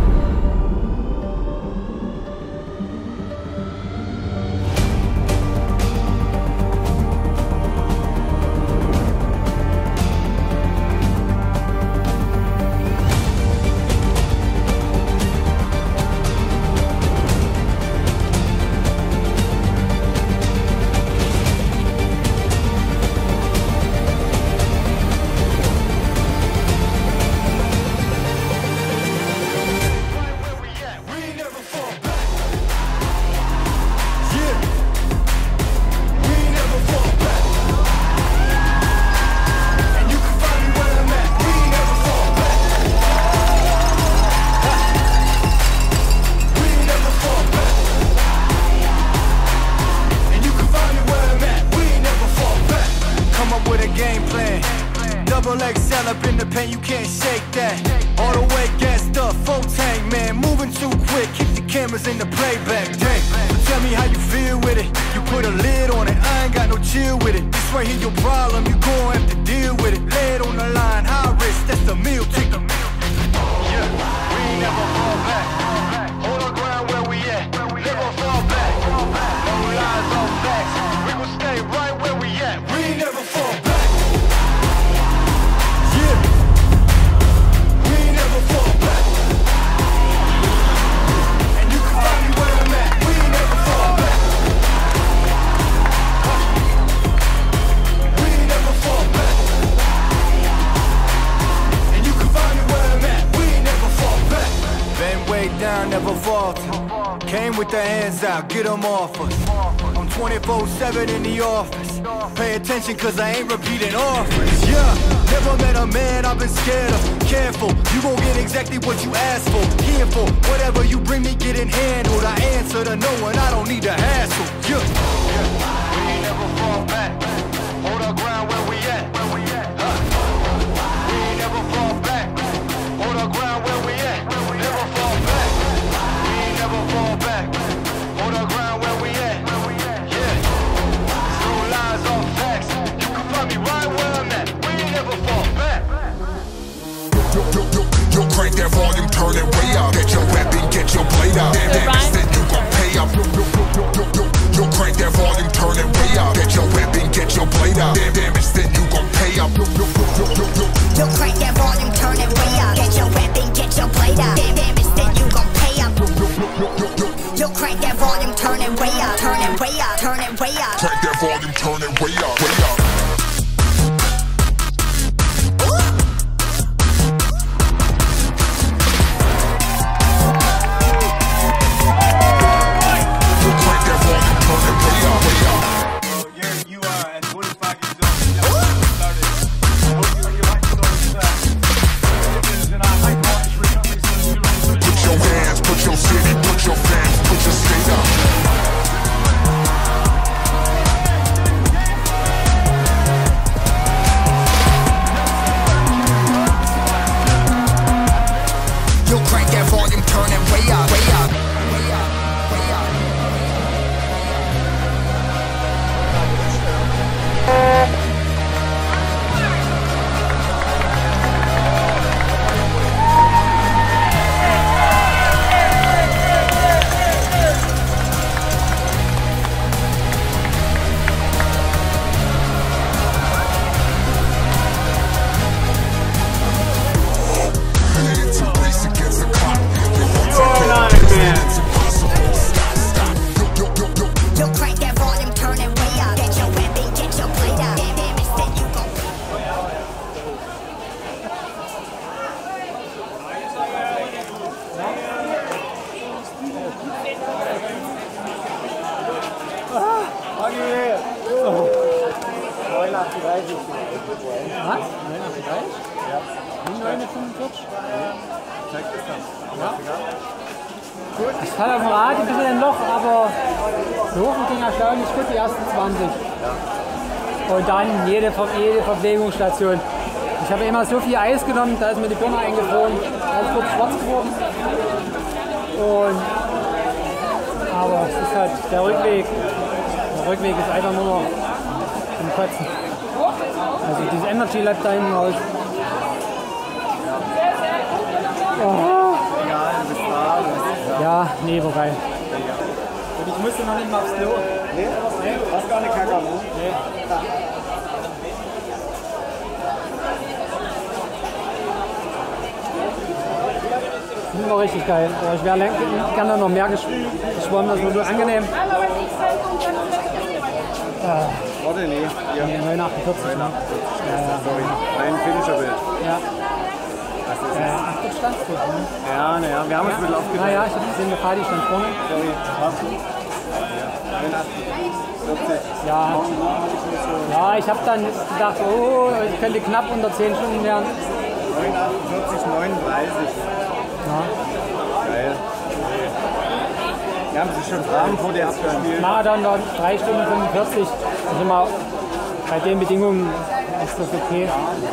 XL up in the pen, you can't shake that. All the way gassed up, full tank, man. Moving too quick, keep the cameras in the playback. Dang, tell me how you feel with it. You put a lid on it, I ain't got no chill with it. This right here your problem, you gon' have to deal with it. Head on the line, high risk, that's the meal ticket. Yeah, we ain't never fall back. Hold our ground where we at, never fall back. No lies, no facts, we gon' stay right where we at. We ain't never fall back. Down, never falter. Came with the hands out, get them off us. I'm 24/7 in the office. Pay attention cause I ain't repeating offers. Yeah, never met a man I've been scared of. Careful, you gon' get exactly what you asked for. Here for whatever you bring me, getting handled. I answer to no one, I don't need the hassle. Yeah, we ain't never fall back. Hold our ground where we at. We ain't never fall back. Hold our ground where we at. Never fall back. Never fall back. Hold our ground where we at. Yeah. No lies, all facts. You can find me right where I'm at. We ain't never fall back. Yo, crank that volume, turn it way up. Get your weapon, get your blade out. Damn, instead you gon' pay up. Yo, crank that volume, turn it way up. Get your weapon, get your blade out. Damn, instead you gon' pay up. Yo, crank that volume, turn it way up. Get your weapon, get your blade out. Damn, instead you gon' pay up. Yo, crank that volume, turn it way up, turn it way up, turn it way up. Crank that volume, turn it way up, way up. Ich falle auf dem Rad ein bisschen ein Loch, aber so hoch ging erstaunlich gut die ersten 20. Und dann jede Verpflegungsstation. Ich habe immer so viel Eis genommen, da ist mir die Birne eingefroren, da ist kurz schwarz geworden. Aber es ist halt der Rückweg. Der Rückweg ist einfach nur zum Kotzen. Also dieses Energy Lab da hinten raus. Oh. Ja, nee, wobei. Und ich musste noch nicht mal aufs Klo. Nee? Hast gar nicht Kacke, ne? Nee. Das war richtig geil. Ich wäre gerne noch mehr geschwommen, das war so angenehm. Warte, nee. Ja. Nee, 9,48. Ne? Sorry. Ein Finisher-Bild. Ja. Ach, das standst du. Ne? Ja, naja, wir haben uns ein bisschen aufgeteilt. Naja, ich habe gesehen, der Fadi stand vorne. Sorry. Was? 40. Ja, ich habe dann gedacht, oh, ich könnte knapp unter 10 Stunden werden. 49, 39. Ja. Geil. Wir haben sich schon Fragen vor dir abgespielt. Marathon war 3 Stunden 45. Also mal bei den Bedingungen ist das okay.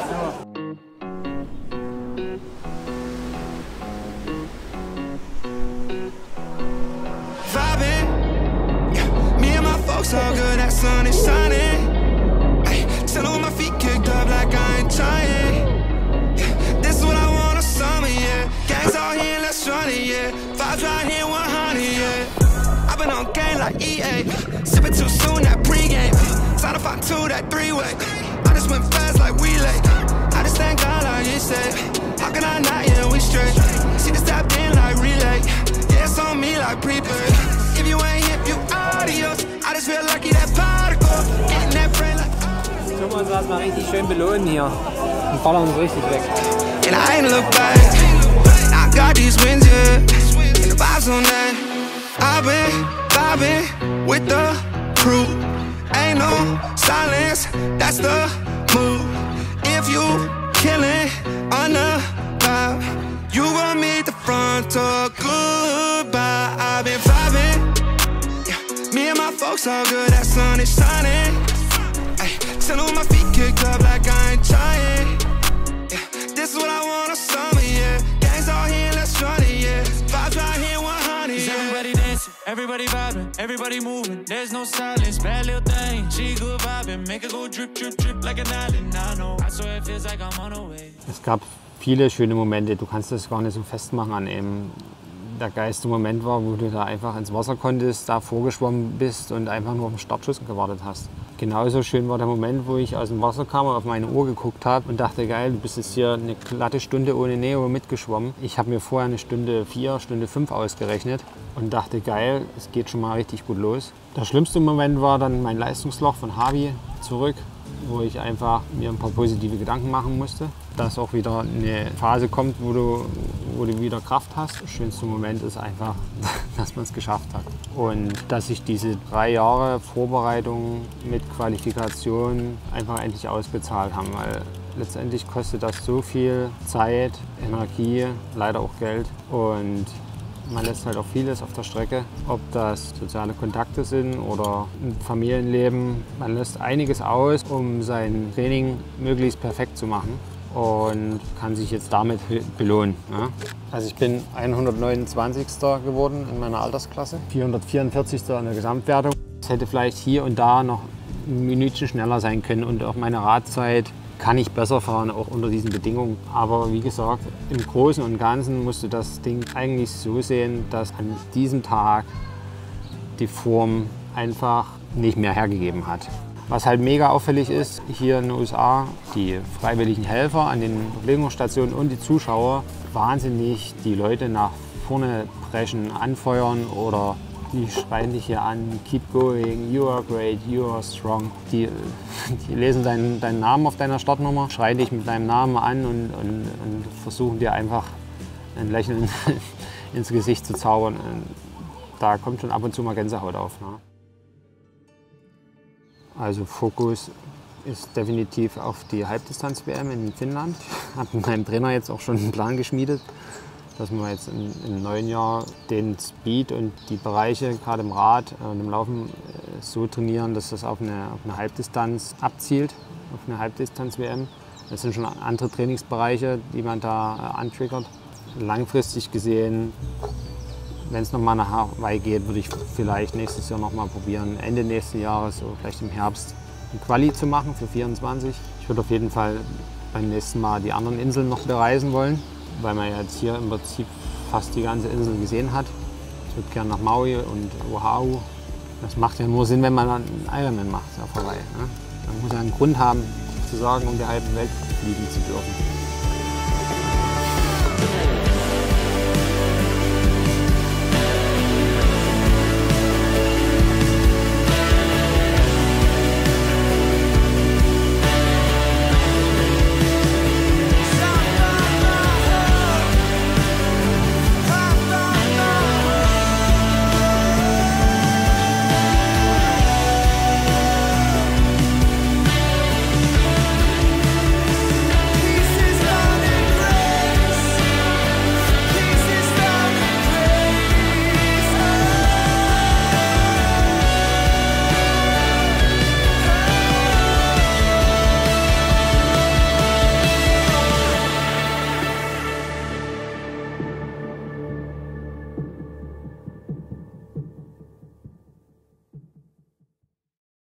Folks all good, that sun is shining. Ay, chillin' with my feet kicked up like I ain't trying. Yeah, this is what I want on summer, yeah. Gangs all here, let's run it, yeah. Vibes right here, 100, yeah. I've been on game like EA. Sippin' too soon, that pregame. Sign up on 2, that 3-way. I just went fast like we late. I just thank God like he said. How can I not, yeah, we straight. See the step in like relay. Yeah, it's on me like prepaid. If you ain't hip, you adios. I just feel lucky that particle. Getting that brain like. Tun wir uns erstmal richtig schön belohnen hier und ballern uns richtig weg. And I ain't look back. I got these wins, yeah. And the vibes on that. I've been vibing with the crew. Ain't no silence, that's the move. If you killing on the vibe, you gon' meet the front door. Goodbye. I've been vibing. Me and my folks all good, that sun is shining. Ay, chillin' with my feet kicked up like I ain't trying. Yeah, this is what I want on summer, yeah. Gangs all here, let's run it, yeah. Vibes right here, 100, yeah. Everybody dancing, everybody vibing, everybody moving. There's no silence, bad little thing. She good vibing, make her go drip, drip, drip like an island. I know, I swear it feels like I'm on the way. Es gab viele schöne Momente, du kannst das gar nicht so festmachen an einem. Der geilste Moment war, wo du da einfach ins Wasser konntest, da vorgeschwommen bist und einfach nur auf den Startschuss gewartet hast. Genauso schön war der Moment, wo ich aus dem Wasser kam und auf meine Uhr geguckt habe und dachte, geil, du bist jetzt hier eine glatte Stunde ohne Neo mitgeschwommen. Ich habe mir vorher eine Stunde 4, Stunde 5 ausgerechnet und dachte, geil, es geht schon mal richtig gut los. Der schlimmste Moment war dann mein Leistungsloch von Havi zurück, wo ich einfach mir ein paar positive Gedanken machen musste. Dass auch wieder eine Phase kommt, wo du wieder Kraft hast. Der schönste Moment ist einfach, dass man es geschafft hat. Und dass sich diese 3 Jahre Vorbereitung mit Qualifikation einfach endlich ausbezahlt haben. Weil letztendlich kostet das so viel Zeit, Energie, leider auch Geld. Und man lässt halt auch vieles auf der Strecke, ob das soziale Kontakte sind oder ein Familienleben. Man lässt einiges aus, um sein Training möglichst perfekt zu machen und kann sich jetzt damit belohnen. Ne? Also ich bin 129. geworden in meiner Altersklasse, 444. in der Gesamtwertung. Es hätte vielleicht hier und da noch ein Minütchen schneller sein können und auch meine Radzeit kann ich besser fahren, auch unter diesen Bedingungen. Aber wie gesagt, im Großen und Ganzen musst du das Ding eigentlich so sehen, dass an diesem Tag die Form einfach nicht mehr hergegeben hat. Was halt mega auffällig ist, hier in den USA, die freiwilligen Helfer an den Verpflegungsstationen und die Zuschauer wahnsinnig die Leute nach vorne preschen, anfeuern oder die schreien dich hier an, keep going, you are great, you are strong. Die lesen deinen Namen auf deiner Startnummer, schreien dich mit deinem Namen an und versuchen dir einfach ein Lächeln ins Gesicht zu zaubern. Da kommt schon ab und zu mal Gänsehaut auf. Ne? Also Fokus ist definitiv auf die Halbdistanz-WM in Finnland. Ich habe mit meinem Trainer jetzt auch schon einen Plan geschmiedet, dass wir jetzt im neuen Jahr den Speed und die Bereiche, gerade im Rad und im Laufen, so trainieren, dass das auf eine Halbdistanz abzielt, auf eine Halbdistanz-WM. Das sind schon andere Trainingsbereiche, die man da antriggert. Langfristig gesehen, wenn es nochmal nach Hawaii geht, würde ich vielleicht nächstes Jahr nochmal probieren, Ende nächsten Jahres, so vielleicht im Herbst, eine Quali zu machen für 24. Ich würde auf jeden Fall beim nächsten Mal die anderen Inseln noch bereisen wollen, weil man ja jetzt hier im Prinzip fast die ganze Insel gesehen hat. Ich würde gerne nach Maui und Oahu. Das macht ja nur Sinn, wenn man einen Ironman macht auf Hawaii. Ne? Man muss ja einen Grund haben, zu sagen, um die halbe Welt fliegen zu dürfen.